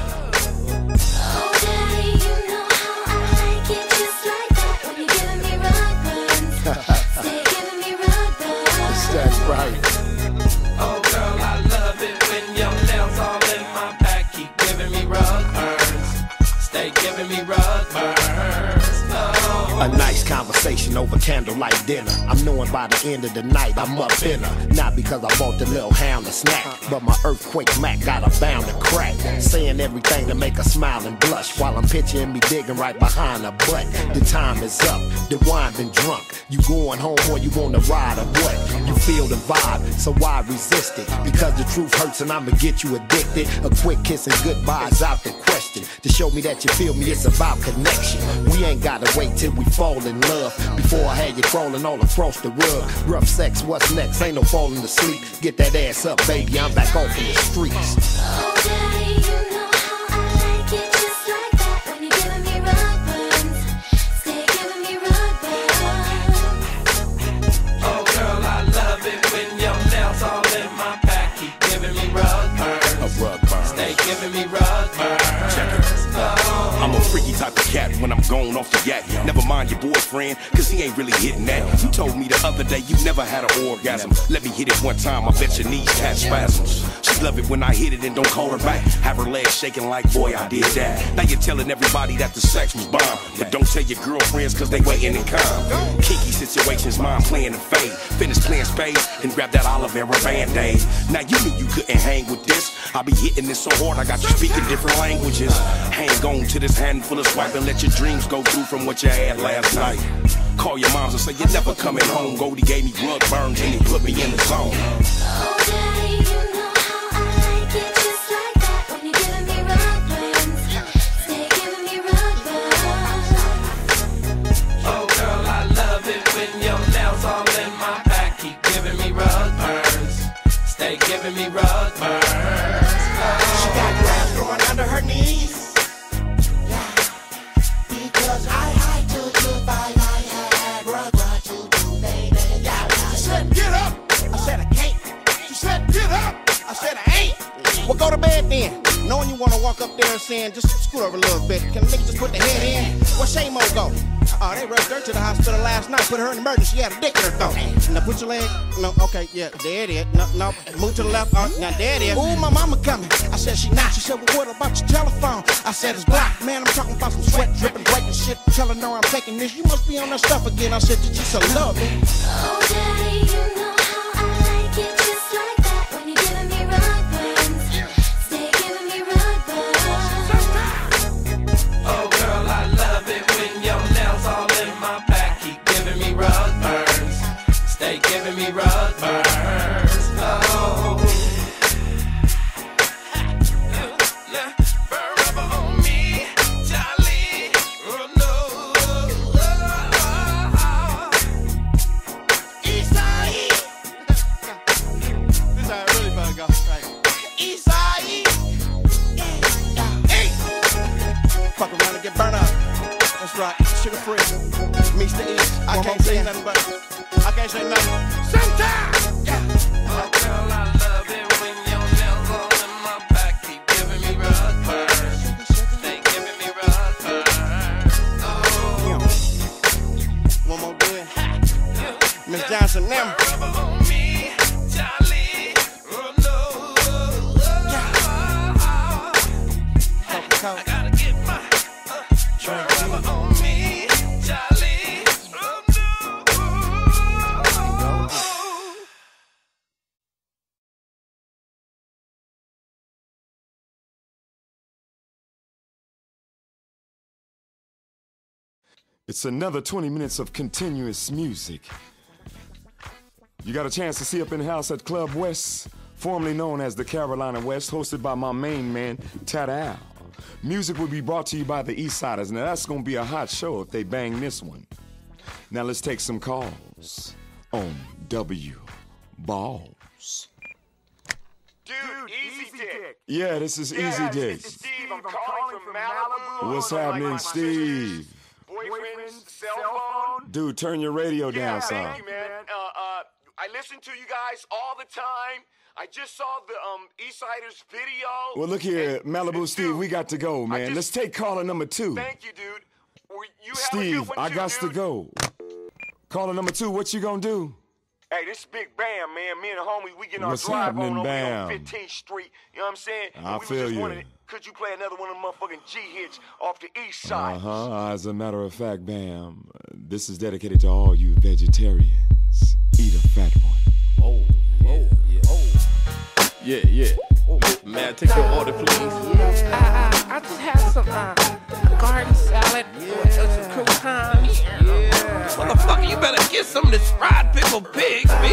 Speaker 13: Oh, daddy, you know how I like it just like that when you're giving me rug burns. Stay giving me rug burns.
Speaker 3: That's right.
Speaker 6: Oh girl, I love it when your nails all in my back. Keep giving me rug burns. Stay giving me rug burns. Oh.
Speaker 3: A nice conversation over candlelight dinner. I'm knowing by the end of the night I'm up in her. Not because I bought the little hound a snack, but my earthquake Mac got a bound to crack. Saying everything to make her smile and blush while I'm picturing me digging right behind her butt. The time is up, the wine been drunk. You going home or you wanna ride or what? You feel the vibe, so why resist it? Because the truth hurts and I'ma get you addicted. A quick kiss and goodbye's out the question. To show me that you feel me, it's about connection. We ain't gotta wait till we fall in love. Before I had you crawling all across the rug. Rough sex, what's next? Ain't no falling asleep. Get that ass up, baby, I'm back off in the streets.
Speaker 13: Oh, daddy, you know how I like it just like that when you're giving me rug burns. Stay giving me rug burns.
Speaker 6: Oh girl, I love it when your nails all in my back. Keep giving me rug burns.
Speaker 2: A rug burn.
Speaker 6: Stay giving me rug burns.
Speaker 2: Check it. I'm a freaky type of cat when I'm going off the yak. Never mind your boyfriend, cause he ain't really hitting that. You told me the other day you never had an orgasm. Let me hit it one time, I bet your knees catch spasms. She love it when I hit it and don't call her back. Have her legs shaking like, boy, I did that. Now you're telling everybody that the sex was bomb. But don't tell your girlfriends cause they waiting in calm. Kinky situations, mine playing the fade. Finish playing spades and grab that aloe vera band-aid. Now you knew you couldn't hang with this. I be hitting this so hard I got you speaking different languages. Hang on to this handful of swipe and let your dreams go through from what you had last night. Call your moms and say you're never coming home. Goldie gave me rug burns and he put me in the zone.
Speaker 13: Oh, daddy, you know how I like it just like that when you're giving me rug burns. Stay giving me rug burns.
Speaker 6: Oh girl, I love it when your nails all in my back. Keep giving me rug burns. Stay giving me rug burns.
Speaker 14: She got grass growing under her knees. Yeah, because I like to do by my head. What you do, baby? Yeah. She said, get up. I said, I can't. She said, get up. I said, I ain't. Well, go to bed then. Knowing you want to walk up there and saying, just scoot over a little bit. Can a nigga just put the head in? Where Shamo go?
Speaker 15: Oh, they rushed her to the hospital last night. Put her in emergency. She had a dick in her throat. Now put your leg. No, okay, yeah, there it is. No, move to the left. Oh, now there it is. Ooh, my mama coming. I said she not. She said, well, what about your telephone? I said it's blocked. Man, I'm talking about some sweat dripping, breaking shit. Telling her I'm taking this. You must be on that stuff again. I said, you just a love me.
Speaker 13: Oh, daddy, you know how I like it just like that. When you're giving me rug burns, stay giving me rug burns.
Speaker 16: Oh, girl, I love it when your nails all in my back. Keep giving me rug burns. Stay giving me rug burns. Oh. Forever on me, Charlie. Oh, no. Eastside.
Speaker 15: This is how it really better go. Right.
Speaker 16: Eastside.
Speaker 15: Hey! Fuck around and get burnt up. That's right. Sugar free. Meets the East. I can't say nothing but. I can't say nothing. Sometimes!
Speaker 16: Oh, girl, I love it when your nails all in my back. Keep giving me rug burns. Stay giving me rug burns. Oh.
Speaker 15: One more bit. Miss Johnson, now.
Speaker 16: Forever on me, Charlie. Oh, no. I gotta get my forever on me, Charlie. Oh, no.
Speaker 12: It's another 20 minutes of continuous music. You got a chance to see up in the house at Club West, formerly known as the Carolina West, hosted by my main man, Tadal. Music will be brought to you by the Eastsiders. Now that's gonna be a hot show if they bang this one. Now let's take some calls on W Balls.
Speaker 17: Dude, Easy Dick.
Speaker 12: Yeah, this is Easy Dick.
Speaker 17: This is Steve. I'm calling from Malibu.
Speaker 12: What's happening, Steve?
Speaker 17: Boyfriend's cell phone.
Speaker 12: Dude, turn your radio down, son.
Speaker 17: Thank you, man. I listen to you guys all the time. I just saw the Eastsiders video.
Speaker 12: Well, look here, Malibu Steve, we got to go, man. Let's take caller number 2.
Speaker 17: Thank you, dude. You
Speaker 12: Steve, I got to go. Caller number 2, what you gonna do?
Speaker 17: Hey, this is Big Bam, man. Me and the homies, we getting our
Speaker 12: What's
Speaker 17: drive
Speaker 12: happening,
Speaker 17: on over here
Speaker 12: Bam?
Speaker 17: on 15th Street. You know what I'm saying?
Speaker 12: I
Speaker 17: And we was
Speaker 12: feel
Speaker 17: just
Speaker 12: you.
Speaker 17: wondering, could you play another one of them motherfucking G hits off the East Side?
Speaker 12: As a matter of fact, Bam, this is dedicated to all you vegetarians. Eat a fat one.
Speaker 16: Yeah. May I take your order, please?
Speaker 18: I just had some garden salad with some croutons.
Speaker 16: Motherfucker, you better get some of this fried pickled pig, B.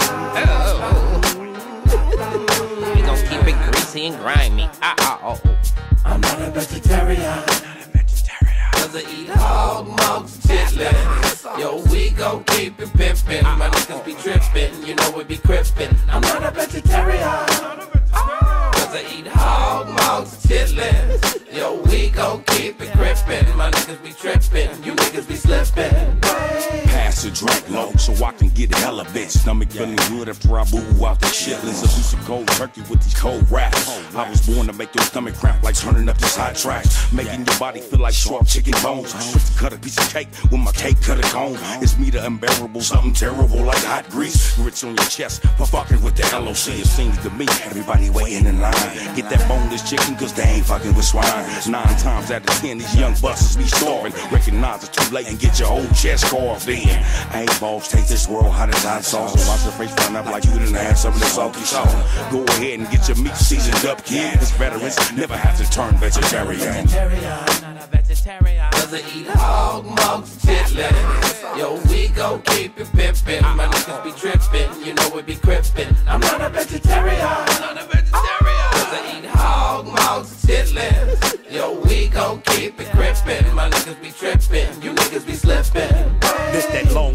Speaker 18: We gon' keep it greasy and grimy.
Speaker 16: I'm not a vegetarian. Cause I eat hog, mugs, chitlins. Yo, we gon' keep it pimpin'. My niggas be trippin', you know we be crippin'. I'm not a vegetarian. Cause I eat hog, mugs, chitlins. Yo, we gon' keep it crippin'. My niggas be trippin', you niggas be slippin'.
Speaker 2: Pass a drink low so I can get hella bitch. Stomach feeling good after I boo out the shit. Let's do some cold turkey with these cold raps. I was born to make your stomach cramp like turning up these hot tracks. Making your body feel like sharp chicken bones. Cut a piece of cake with my cake cutter cone. It's me the unbearable, something terrible like hot grease. Grits on your chest for fucking with the LOC. It seems to me everybody waiting in line. Get that boneless chicken cause they ain't fucking with swine. 9 times out of 10 these young busters be starving. Recognize it's too late and get your old chest carved in. Hey, balls, taste this world hot as hot sauce. So watch your face run up like you didn't have some of the salty sauce. Go ahead and get your meat seasoned up, kid. Cause veterans never have to turn vegetarian.
Speaker 16: Cause I eat hog, mugs, chitlins. Yo, we gon' keep it pimpin'. My niggas be trippin', you know we be crippin'. I'm not a vegetarian. Cause I eat hog, mugs, chitlins. Yo, we gon' keep it crippin'. My niggas be trippin', you niggas be slippin'.
Speaker 4: This that long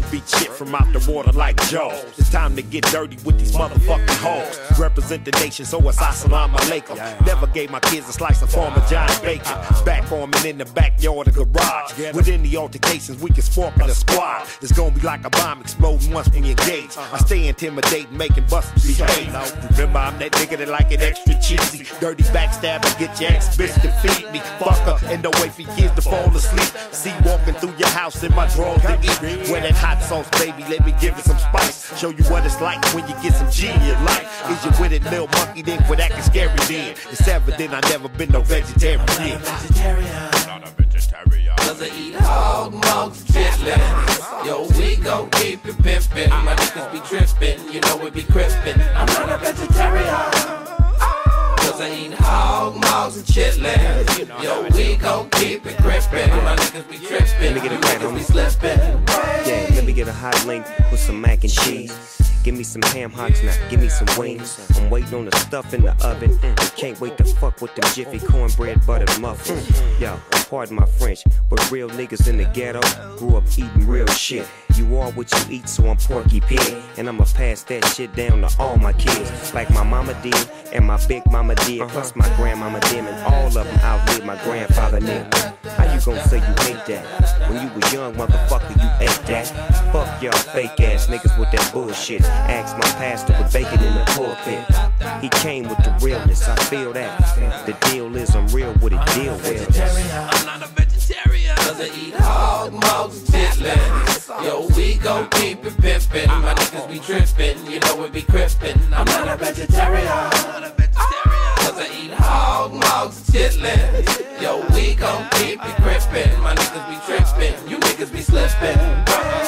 Speaker 4: beat shit from out the water like Jaws. It's time to get dirty with these motherfucking hoes. Represent the nation, so it's assalamu alaikum. Never gave my kids a slice of former John Bacon. Back arming in the backyard of the garage. Within the altercations, we can spark in the squad. It's gonna be like a bomb exploding once we engage. I stay intimidating, making busters behave. Remember, I'm that nigga that like it extra cheesy. Dirty backstabber, get your ex-bitch to feed me. Fuck her, and don't wait for your kids to fall asleep. See walking through your house in my drawers to eat. Wear that hot sauce, baby, let me give it some spice. Show you what it's like when you get some G in your life. Is you with it, little monkey, then quit acting scary then. It's evident I never been no vegetarian.
Speaker 16: Not a vegetarian. Cause I eat hog mugs, chitlins. Yo, we gon' keep it pimpin'. My niggas be trippin', you know we be crippin'. I'm not a vegetarian. Cause I eat hog mugs and chitlins. Yo, we gon' keep it crippin'. My niggas be trippin'.
Speaker 1: Let me get a crack, homie. Yeah, let me get a hot link with some mac and cheese. Give me some ham hocks now, give me some wings. I'm waiting on the stuff in the oven. I can't wait to fuck with them jiffy cornbread buttered muffins. Yo, pardon my French, but real niggas in the ghetto grew up eating real shit. You are what you eat, so I'm Porky Pig. And I'ma pass that shit down to all my kids. Like my mama did, and my big mama did, plus my grandmama did, and all of them outlived my grandfather did. How you gonna say you hate that? When you was young, motherfucker, you ate that. Fuck y'all fake ass niggas with that bullshit. Ask my pastor with bacon in the pulpit. He came with the realness, I feel that. The deal is I'm real with it, deal with it.
Speaker 16: I'm not a vegetarian. Cause I eat hog mugs, chitlins. Yo, we gon' keep it pimpin'. My niggas be trippin', you know we be crippin'. I'm not a vegetarian. Cause I eat hog mugs, chitlins. Yo, we gon' keep it crippin'. My niggas be trippin', you niggas be slippin'.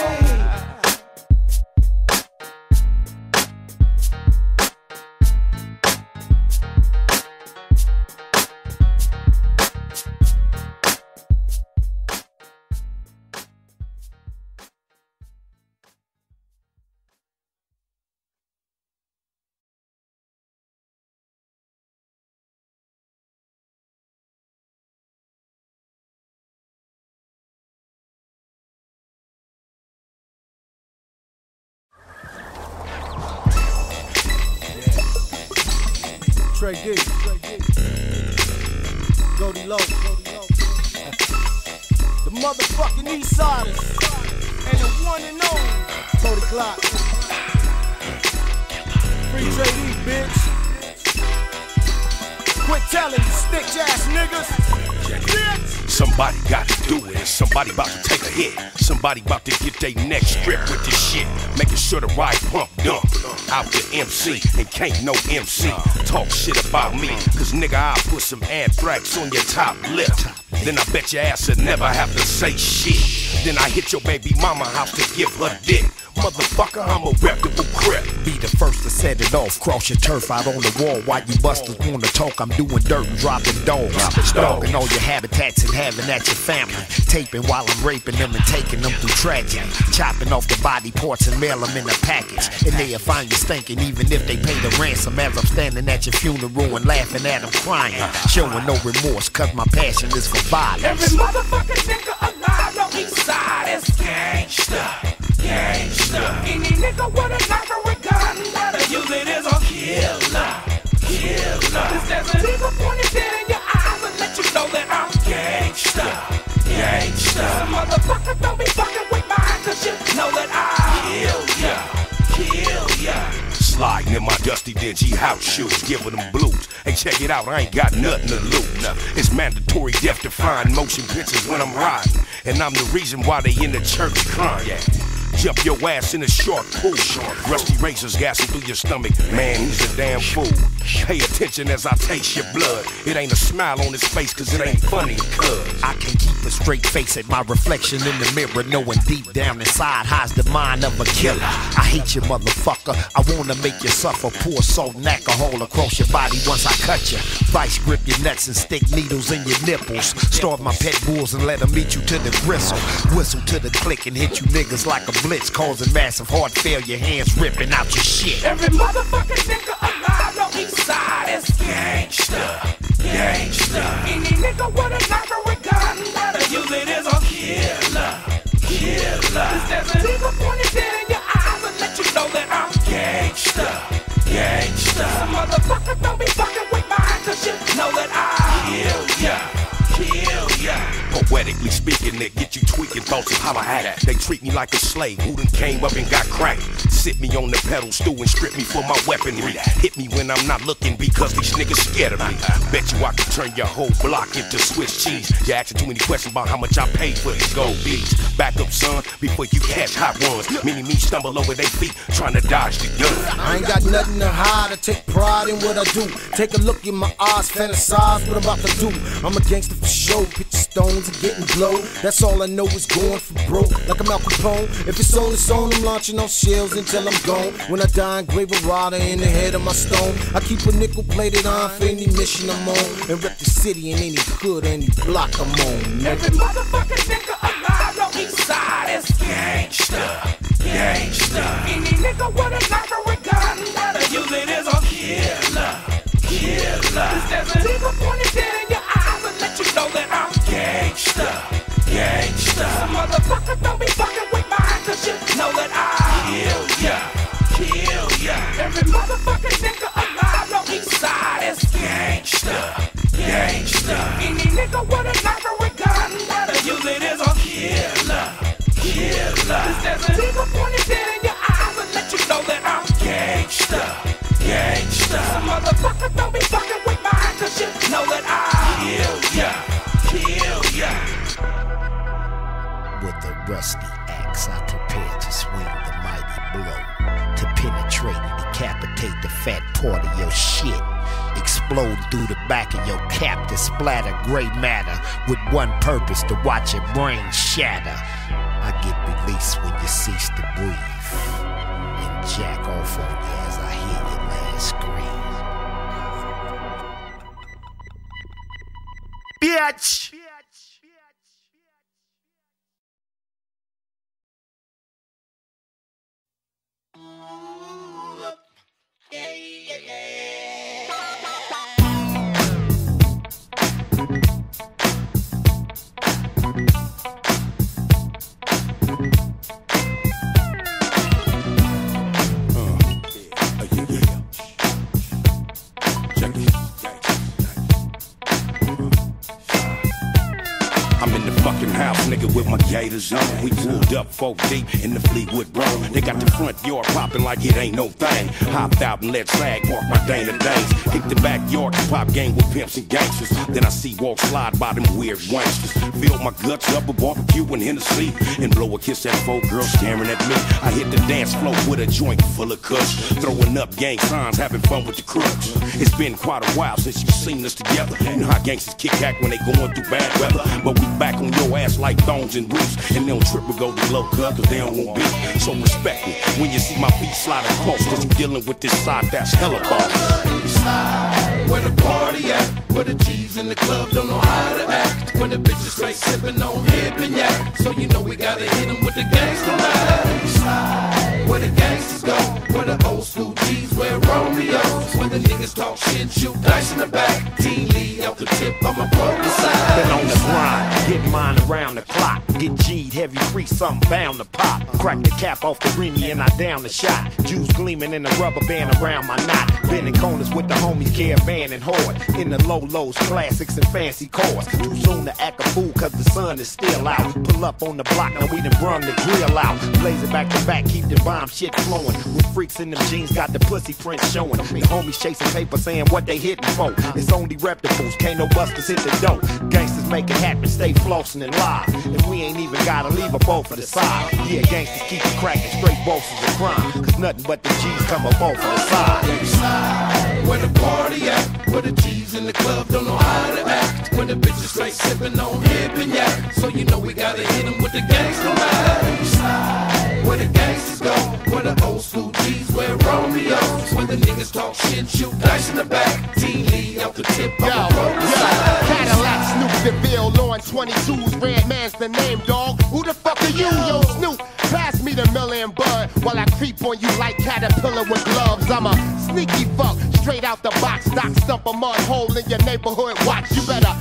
Speaker 19: Trey D, Goldie Low, the motherfucking East Siders, and the one and only Cody Clock. Free Trey D, bitch. Quit telling you stitch ass niggas.
Speaker 2: Somebody got to do it, and somebody about to take a hit. Somebody about to get their neck stripped with this shit. Making sure the ride pump dump out the MC, and can't no MC talk shit about me. Cause nigga, I'll put some anthrax on your top lip. Then I bet your ass will never have to say shit. Then I hit your baby mama house to give her dick. Motherfucker, I'm a reputable crip.
Speaker 3: Be the first to set it off. Cross your turf out on the wall. While you busters wanna talk, I'm doing dirt and dropping dogs. Stalking all your habitats and having at your family. Taping while I'm raping them and taking them through tragedy. Chopping off the body parts and mail them in a package. And they'll find you stinking even if they pay the ransom. As I'm standing at your funeral and laughing at them crying. Showing no remorse cause my passion is for violence.
Speaker 16: Every motherfucking nigga alive on east side is gangsta. Gangsta. Any nigga with a knife or a gun, gotta use it as a killer. Killer. Cause there's a nigga pointed dead in your eyes and let you know that I'm gangsta. Gangsta. Motherfucker, don't be fucking with mine, cause you know that I'll kill ya.
Speaker 2: Sliding in my dusty, dingy house shoes, giving them blues. Hey, check it out, I ain't got nothing to lose. It's mandatory death-defying motion pictures when I'm riding. And I'm the reason why they in the church crying. Jump your ass in a shark pool. Rusty razors gassing through your stomach. Man, he's a damn fool. Pay attention as I taste your blood. It ain't a smile on his face, cause it ain't funny, cuz
Speaker 3: I can keep a straight face at my reflection in the mirror, knowing deep down inside hides the mind of a killer. I hate you, motherfucker. I wanna make you suffer. Pour salt and alcohol across your body once I cut you. Vice grip your nuts and stick needles in your nipples. Starve my pet bulls and let them eat you to the gristle. Whistle to the click and hit you niggas like a blitz, causing massive heart failure, hands ripping out your shit.
Speaker 16: Every motherfucking nigga alive on east side is gangsta. Gangsta. Any nigga with a knife or a gun, gotta use it as a killer. Killer. Cause there's a nigga
Speaker 2: Poetically speaking, they get you tweaking thoughts of how I act. They treat me like a slave who done came up and got cracked. Sit me on the pedal stool and strip me for my weaponry. Hit me when I'm not looking because these niggas scared of me. Bet you I can turn your whole block into Swiss cheese. You asking too many questions about how much I paid for these gold beats. Back up, son, before you catch hot ones. Meaning me stumble over their feet trying to dodge the gun.
Speaker 20: I ain't got nothing to hide. I take pride in what I do. Take a look in my eyes, fantasize what I'm about to do. I'm a gangster for show. Pitch stones and getting blow. That's all I know is going for broke. Like I'm Al Capone. If it's on, it's on. I'm launching off shells until I'm gone. When I die, engrave a rider in the head of my stone. I keep a nickel plated on for any mission I'm on. And rep the city in any hood, any block I'm on.
Speaker 14: Every motherfucking nigga alive on east side is gangsta, gangsta. Any nigga with a knife or a gun, gotta use it as a killer, killer. There's a nigga pointed dead in your eyes and let you know that I'm gangsta, gangsta. Some motherfuckers don't be fucking with mine, cause you know that I'll kill ya, kill ya. Every motherfucking nigga alive on east side is gangsta, gangsta. Any nigga with a knife or a gun, gotta use it as a killer, killer. There's a nigga pointed dead in your eyes and let you know that I'm gangsta, gangsta. Some motherfuckers don't be fucking with mine, cause you know that I'll kill ya, kill ya.
Speaker 3: With a rusty axe, I prepare to swing the mighty blow, to penetrate and decapitate the fat part of your shit. Explode through the back of your cap to splatter gray matter with one purpose, to watch your brain shatter. I get released when you cease to breathe and jack off on you as I hear your last scream. Bitch!
Speaker 2: Nigga with my gators on. We pulled up 4 deep in the Fleetwood Road. They got the front yard popping like it ain't no thing. Hopped out and let Sag walk my Dana Danes. Hit the backyard to pop game with pimps and gangsters. Then I see walk slide by them weird wanksters. Fill my guts up with barbecue and Hennessy and blow a kiss at 4 girls staring at me. I hit the dance floor with a joint full of kush. Throwing up gang signs, having fun with the crooks. It's been quite a while since you've seen us together. You know how gangsters kick back when they going through bad weather. But we back on your ass like thorns and roots. And they don't trip or go to low cut cause they don't want beef. So respect me when you see my feet slide across, cause you dealing with this side that's hella boss.
Speaker 16: Where the party at? Where the G's in the club don't know how to act. When the bitches straight sipping on hip and yak. So you know we gotta hit them with the gangsta rap. Where the gangsters go. Where the old school G's wear Romeos. Where the niggas talk shit and shoot dice in the back. T-Lee out the tip on my broken side.
Speaker 1: Been on the grind, get mine around the clock. Get G'd, heavy free, something bound to pop. Crack the cap off the Remy and I down the shot. Juice gleaming in the rubber band around my knot. Been in corners with the homies, caravan and horde. In the low-lows, classics and fancy cars. Too soon to act a fool cause the sun is still out. Pull up on the block, now we done brung the grill out. Blaze it back to back, keep the bomb shit flowing. With freaks in them jeans, got the pussy prints showing. The homies chasing paper saying what they hitting for. It's only reputables, can't no busters hit the dope. Gangsters make it happen, stay flossing and live. And we ain't even gotta leave a bowl for the side. Yeah, gangsters keep it cracking, straight bosses of crime. Cause nothing but the G's come up off for the side.
Speaker 16: Where the party at? Where the G's in the club don't know how to act. When the bitches straight sipping on hip and yak. So you know we gotta hit them with the gangsta rap. Where the gangsters go. Where the old school G's wear Romeos. Where the niggas talk shit, shoot dice in the back. T-Lee out the tip of the broken side.
Speaker 21: Cadillac, Snoop DeVille on 22s. Red man's the name, dog. Who the fuck are you, yo, Snoop? Pass me the million bud while I creep on you like Caterpillar with gloves. I'm a sneaky fuck, straight out the box. Knock stump a mud hole in your neighborhood. Watch, you better act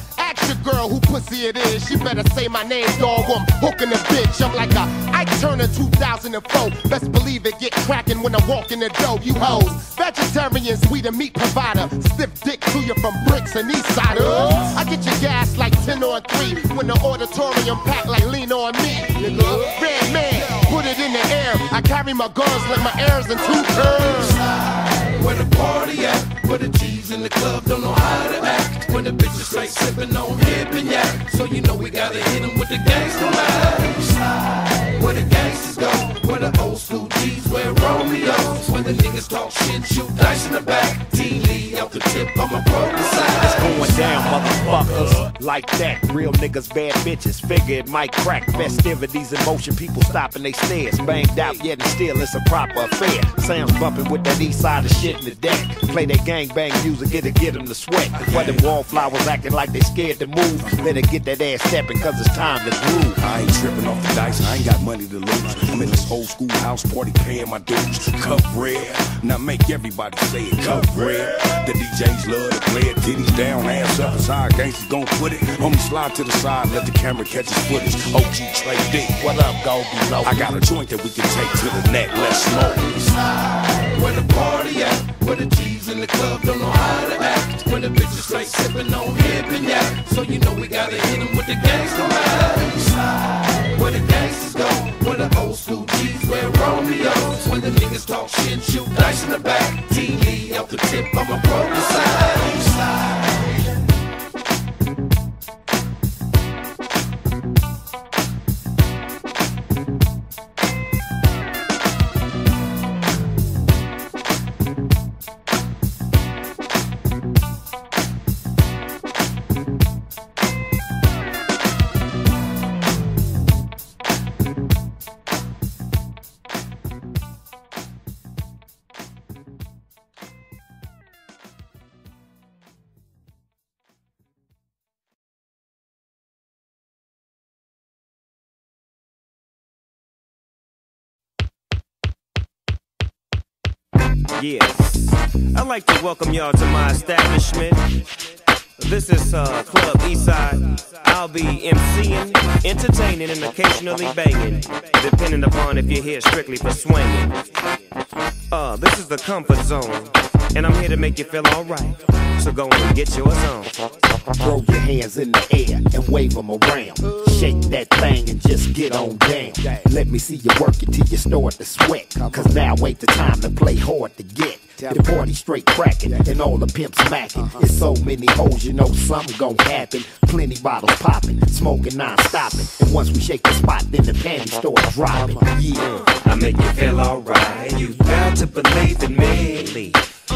Speaker 21: your girl who pussy it is. She better say my name, dog. I'm hooking the bitch. I'm like a Ike Turner 2004. Best believe it, get cracking when I walk in the door. You hoes, vegetarians, we the meat provider. Stiff dick to you from bricks and east siders. I get your gas like 10 on 3 when the auditorium packed like lean on me. Nigga, red man, put it in the air. I carry my guns like my heirs in 2 curves.
Speaker 16: Where the party at? Where the G's in the club don't know how to act. When the bitches straight sipping on hip and yak. So you know we gotta hit them with the gangsta rap. Where the gangsters go? Where the old school G's wear Romeos. When the niggas talk shit, shoot dice in the back. T-Lee out the tip, I'ma pull the side.
Speaker 4: It's going down, motherfuckers. Like that, real niggas, bad bitches. Figure it might crack. Festivities in motion, people stopping they stairs. Banged out, yet and still it's a proper affair. Sounds bumping with that east side of shit in the deck. Play that gang bang music, it'll get them to sweat. But them wallflowers acting like they scared to move. Better get that ass stepping, cause it's time to groove.
Speaker 2: I ain't tripping off the dice, I ain't got money to lose. I'm in this old school house party paying my dues. Cup red, now make everybody say it. Cup red, the DJs love to play it. Titties down, ass up, as high gangsters gon' put it. Homie slide to the side, let the camera catch his footage. OG Trey D, what up, go below? I got a joint that we can take to the neck, let's smoke.
Speaker 16: Where the party at? Where the G's in the club don't know how to act. When the bitches straight sipping on hip and yak. So you know we gotta hit them with the gangsta rap. Where the gangsters go? Where the old school G's wear Romeos. When the niggas talk shit, shoot dice in the back. T-Lee out the tip, I'ma pull the side.
Speaker 1: Yes, I'd like to welcome y'all to my establishment. This is Club Eastside. I'll be MCing, entertaining, and occasionally banging, depending upon if you're here strictly for swinging. This is the comfort zone, and I'm here to make you feel alright. So go and get yours on.
Speaker 3: Throw your hands in the air and wave them around. Shake that thing and just get on down. Let me see you work it till you start to sweat. Cause now ain't the time to play hard to get. The party straight cracking and all the pimps smacking. It's so many hoes, you know something gon' happen. Plenty bottles popping, smoking non-stopping. And once we shake the spot, then the panties start dropping. Yeah,
Speaker 1: I make you feel alright. You got to believe in me.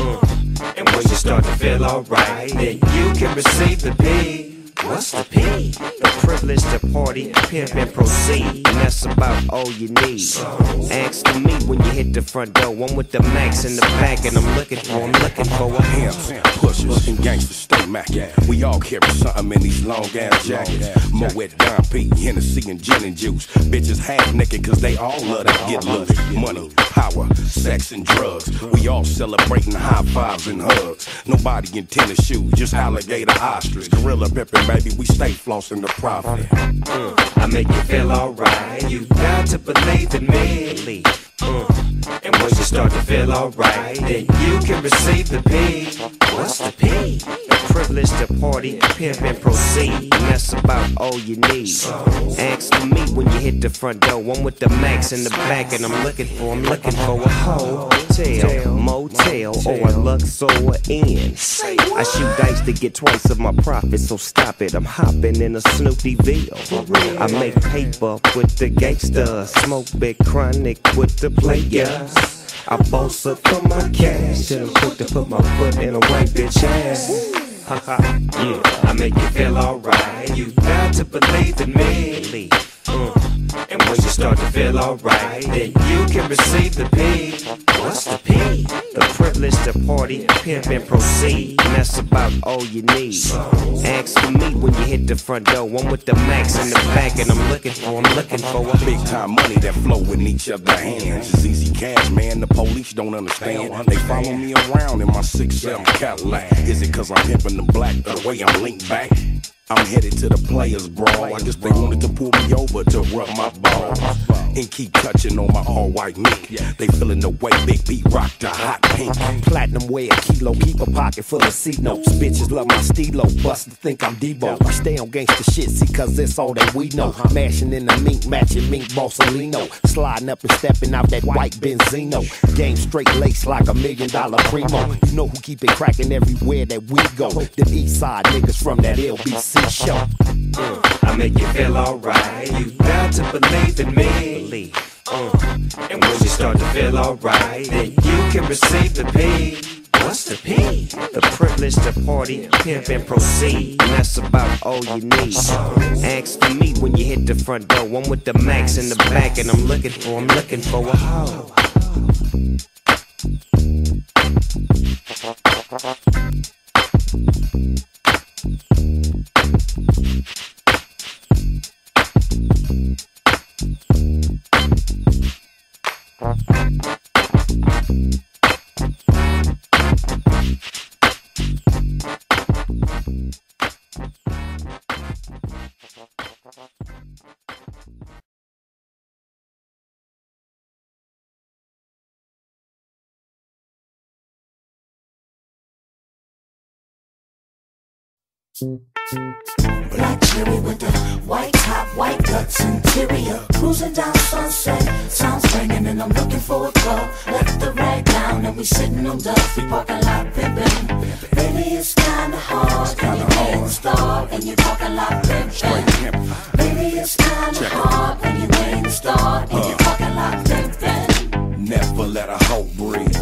Speaker 1: And once you start to feel alright, then you can receive the P. What's the P? The privilege to party, pimp, and proceed. And that's about all you need. Ask me when you hit the front door. I'm with the max in the back, and I'm looking for a
Speaker 2: Pimps, pushers, and gangsters stay mackin'. We all carry something in these long ass jackets. Moet, Don P, Hennessy, and gin and juice. Bitches half naked cause they all love to get loose. Money, power, sex, and drugs. We all celebrating high fives and hugs. Nobody in tennis shoes, just alligator ostrich. Gorilla pimpin', baby, we stay flossing the profit.
Speaker 1: I make you feel alright. You got to believe in me. And once you start to feel alright, then you can receive the P. What's the P? The privilege to party, pimp, and proceed. And that's about all you need. Ask me when you hit the front door. I'm with the max in the back, and I'm looking for a hotel, motel, or a Luxor Inn. I shoot dice to get twice of my profit, so stop it. I'm hopping in a Snoopyville. I make paper with the gangsters, smoke big chronic with the players. I boss up for my cash, and I'm quick to put my foot in a white bitch ass. Yeah, I make you feel alright. You got to believe in me. And once you start to feel alright, then you can receive the P. What's the P? The privilege to party, pimp, and proceed. And that's about all you need. Ask me when you hit the front door. I'm with the max in the back, and I'm looking for a
Speaker 2: big time money that flow in each other's hands. It's easy cash, man. The police don't understand. They follow me around in my 6'7" Cadillac. Is it cause I'm pimping the black the way I'm linked back? I'm headed to the players' brawl. I guess they wanted to pull me over to rub my balls and keep touching on my all-white mink. They feeling the way Big B rock the hot pink.
Speaker 3: Platinum weigh a kilo, keep a pocket full of C-notes. Bitches love my stilo, busters think I'm Debo. I stay on gangsta shit, see, cause it's all that we know. Mashing in the mink, matching mink Borsalino. Sliding up and stepping out that white Benzino. Game straight lace like $1 million primo. You know who keep it cracking everywhere that we go. The east side niggas from that LBC show.
Speaker 1: I make you feel alright. You got to believe in me. And when you start to feel alright, then you can receive the P. What's the P? The privilege to party, pimp and proceed. And that's about all you need. Ask for me when you hit the front door. I'm with the max in the back and I'm looking for a hoe.
Speaker 14: Black cherry with the white top, white guts interior. Cruising down Sunset, sounds banging and I'm looking for a club. Left the rag down and we sitting on dust. We parking lot pimpin'. Baby, it's kinda hard and you ain't star and you talking like pimpin'. Baby, it's kinda hard and you ain't star and you talking like pimpin'.
Speaker 2: Never let a hoe breathe.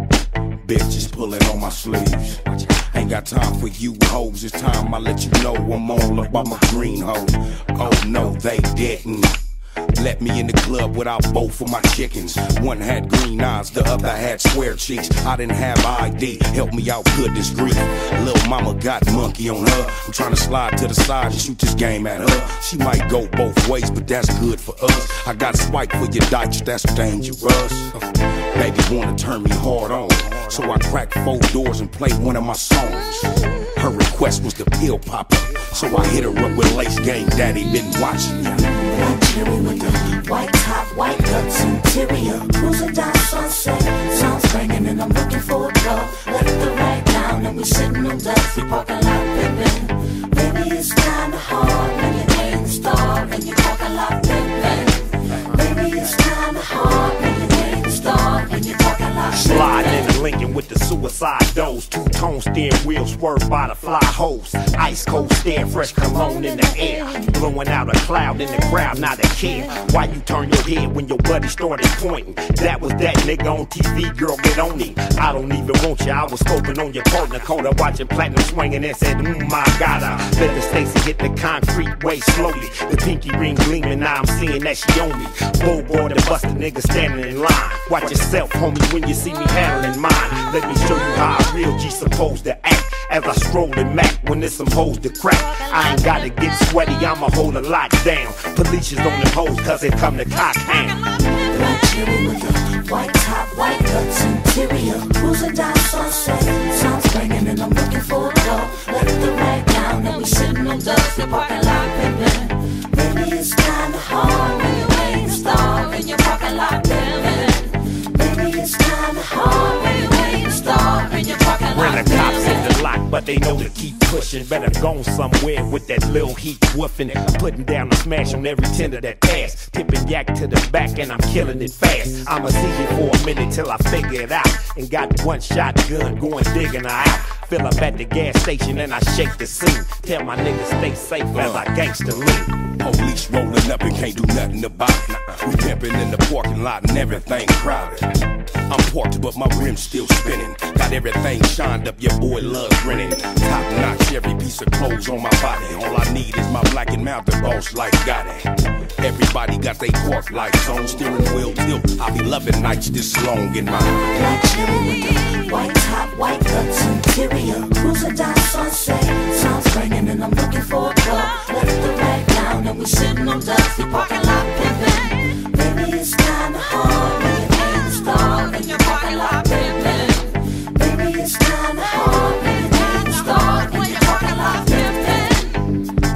Speaker 2: Bitches pulling on my sleeves. Ain't got time for you hoes. It's time I let you know I'm all about my green hoe. Oh no, they didn't. Let me in the club without both of my chickens. One had green eyes, the other had square cheeks. I didn't have ID, help me out, goodness grief. Little mama got monkey on her. I'm trying to slide to the side and shoot this game at her. She might go both ways, but that's good for us. I got spike for your dikes, that's dangerous. Baby wanna turn me hard on, so I cracked 4 doors and played one of my songs. Her request was the pill popper, so I hit her up with Lace Gang Daddy, been watching ya.
Speaker 14: Black cherry with the white top, white guts interior. Cruising down Sunset, sounds banging and I'm looking for a club. Left the rag down and we sitting on dust. We parking lot pimpin'. Baby, it's kinda hard when you ain't star and you talking like pimpin'. Baby, it's kinda hard when you ain't star and you talking like
Speaker 4: Sliding in the Lincoln with the suicide doors. 2-tone steering wheel swerved by the fly hose. Ice cold stare, fresh cologne in the air. Blowing out a cloud in the crowd, not a care. Why you turn your head when your buddy started pointing? That was that nigga on TV, girl, get on him. I don't even want you, I was scoping on your partner. Corner watching platinum swinging and said, my God, I let the Stacy hit the concrete way slowly. The pinky ring gleaming, now I'm seeing that she on me. Bull boy, the busted nigga standing in line. Watch yourself, homie, when you see me handling mine. Let me show you how a real G supposed to act. As I stroll and Mac when it's some hoes to crack. I ain't gotta get sweaty, I'ma hold a lot down. Police is on them hoes cause it come to cock hand.
Speaker 14: Black cherry with the white top, white guts interior. Cruising down Sunset, sounds banging and I'm looking for a girl. Left the rag down and we sitting on dust. We parking lot pimpin'. Baby, it's kinda hard when you ain't star and you parking lot pimpin'. Baby, it's kinda hard when you ain't star and you parking lot
Speaker 4: When the cops
Speaker 14: pimpin'.
Speaker 4: hit the lock, but they know to keep pushing. Better go somewhere with that little heat woofing. Putting down the smash on every tender that pass. Tipping yak to the back and I'm killing it fast. I'ma see you for a minute till I figure it out. And got one shotgun going digging her out. Fill up at the gas station and I shake the scene. Tell my niggas stay safe as I gangsta lean.
Speaker 2: Police rolling up and can't do nothing about it. We pimping in the parking lot and everything crowded. I'm parked but my rim's still spinning. Got everything shined up, your boy loves grinning. Top notch, every piece of clothes on my body. All I need is my black and mountain boss like Gotti. Everybody got they park lights on, steering wheel tilt. I be loving nights this long in my
Speaker 14: Black cherry with the white top, white guts interior. Cruising down Sunset, sounds banging and I'm looking for a club. Left the rag down and we sitting on dust. We parking lot pimpin'. Baby, it's kinda hard when you ain't star and you parking lot pimpin'. Baby, it's kinda hard when you ain't star and you parking lot pimpin'.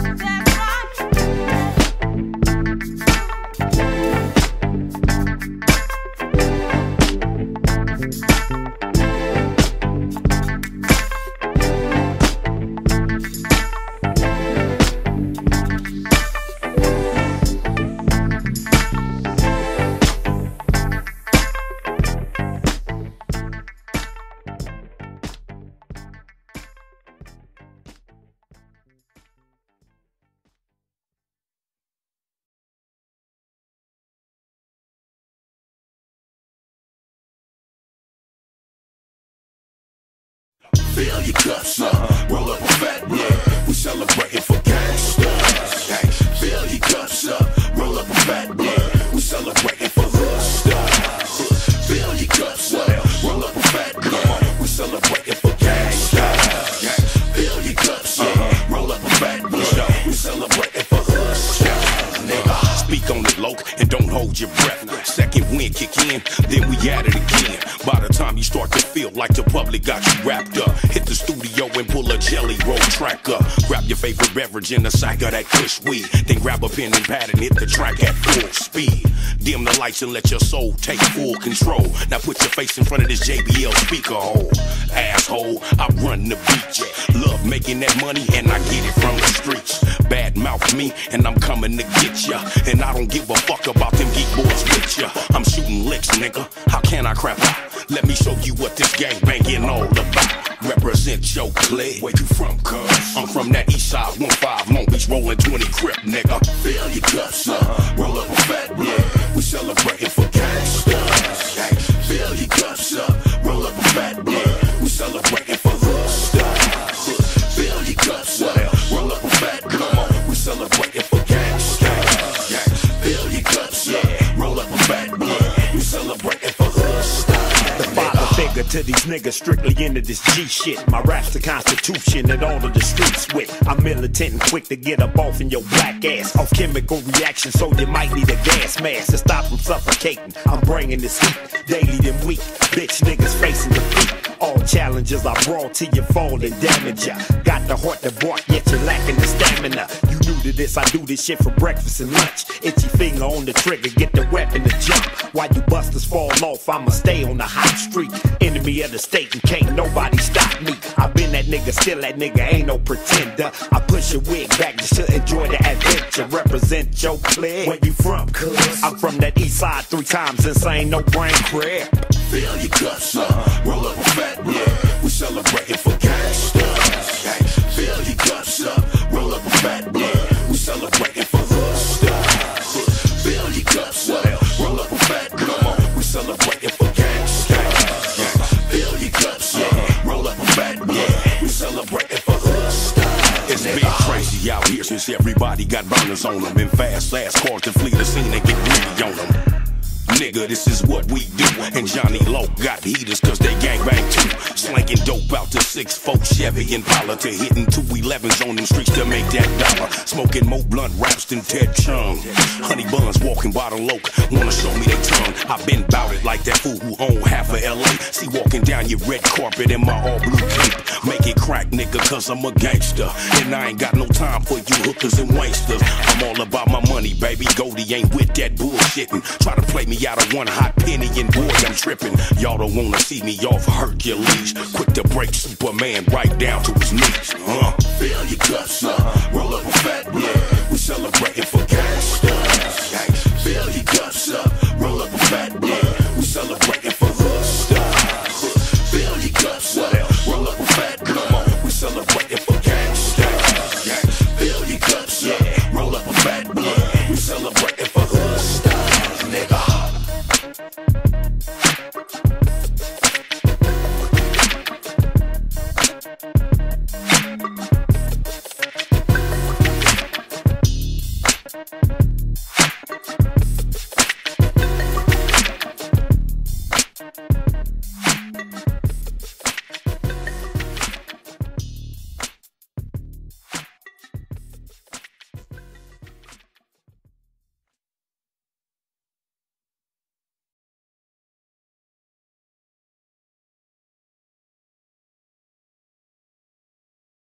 Speaker 2: Fill your cups up, roll up a fat blunt. We celebrating for gangsters. Fill your cups up, roll up a fat blunt. We celebrating for hood stuff. Fill your cups up, roll up a fat blunt. We celebrating for gangsters. Fill your cups up, roll up a fat blunt. We celebrating for hood stuff. Nigga, speak on it, loc, and don't hold your breath. Second wind kick in, then we at it again. By the time you start to feel like the public got you wrapped up, hit the studio and pull a jelly roll track up. Grab your favorite beverage in the sack of that kush weed. Then grab a pen and pad and hit the track at full speed. Dim the lights and let your soul take full control. Now put your face in front of this JBL speaker hole. Asshole, I run the beat. Love making that money and I get it from the streets. Bad mouth me and I'm coming to get ya. And I don't give a fuck about them geek boys with ya. I'm shooting licks, nigga. How can I crap out? Let me show you what this gang banging all about. Represent your clique. Where you from, cuz? I'm from that east side, 15 Long Beach, rolling 20 crip, nigga. Fill your cups up, roll up a fat blunt. We celebrating for gangsters. Fill your cups up, roll up a fat blunt. We celebrating for hood stuff. Fill your cups up, roll up a fat blunt. We celebrating for gangsters. Fill your cups up, roll up a fat blunt. We celebrating for hood stuff.
Speaker 4: The father figure to these niggas strictly into this G shit. My rap's the constitution that all of the streets with. I'm militant and quick to get up off in your black ass. Off chemical reaction, so you might need a gas mask to stop from suffocating. I'm bringing this heat daily than weak. Bitch niggas facing defeat. All challenges I brought to you fall and damage ya. Got the heart to bark, yet you're lacking the stamina. You new to this, I do this shit for breakfast and lunch. Itchy finger on the trigger, get the weapon to jump. While you busters fall off, I'ma stay on the hot streak. Enemy of the state and can't nobody stop me. I been that nigga, still that nigga, ain't no pretender. I push your wig back just to enjoy the adventure. Represent your clique. Where you from, cuz? I'm from that east side 3 times, insane, no brain crap.
Speaker 2: Fill your cups up, roll up a fat blunt. We celebrating for gangsters. Fill your cups up, roll up a fat blunt. We celebrating for hood stuff. Fill your cups up, roll up a fat blunt. We celebrating for gangsters. Fill your cups up, roll up a fat blunt. We celebrating for hood stuff. It's been crazy out here since everybody got burners on them. And fast ass cars to flee the scene and get greedy on them. Nigga, this is what we do. And Johnny Loc got heaters cause they gangbang too. Slanking dope out to 6'4" Chevy Impala to hitting 211s on them streets to make that dollar. Smoking more blunt raps than Ted Chung. Honey buns walking by the Loc, wanna show me their tongue. I been bout it like that fool who own half of LA. See walking down your red carpet in my all blue cape. Make it crack, nigga, cause I'm a gangster. And I ain't got no time for you hookers and wasters. I'm all about my money, baby. Goldie ain't with that bullshitting. Try to play me out of one hot penny and boy, I'm tripping. Y'all don't wanna see me off Hercules. Quick to break Superman right down to his knees. Fill your cups up, roll up a fat blunt. We celebrating for gangsters. Fill your cups up, roll up a fat blunt.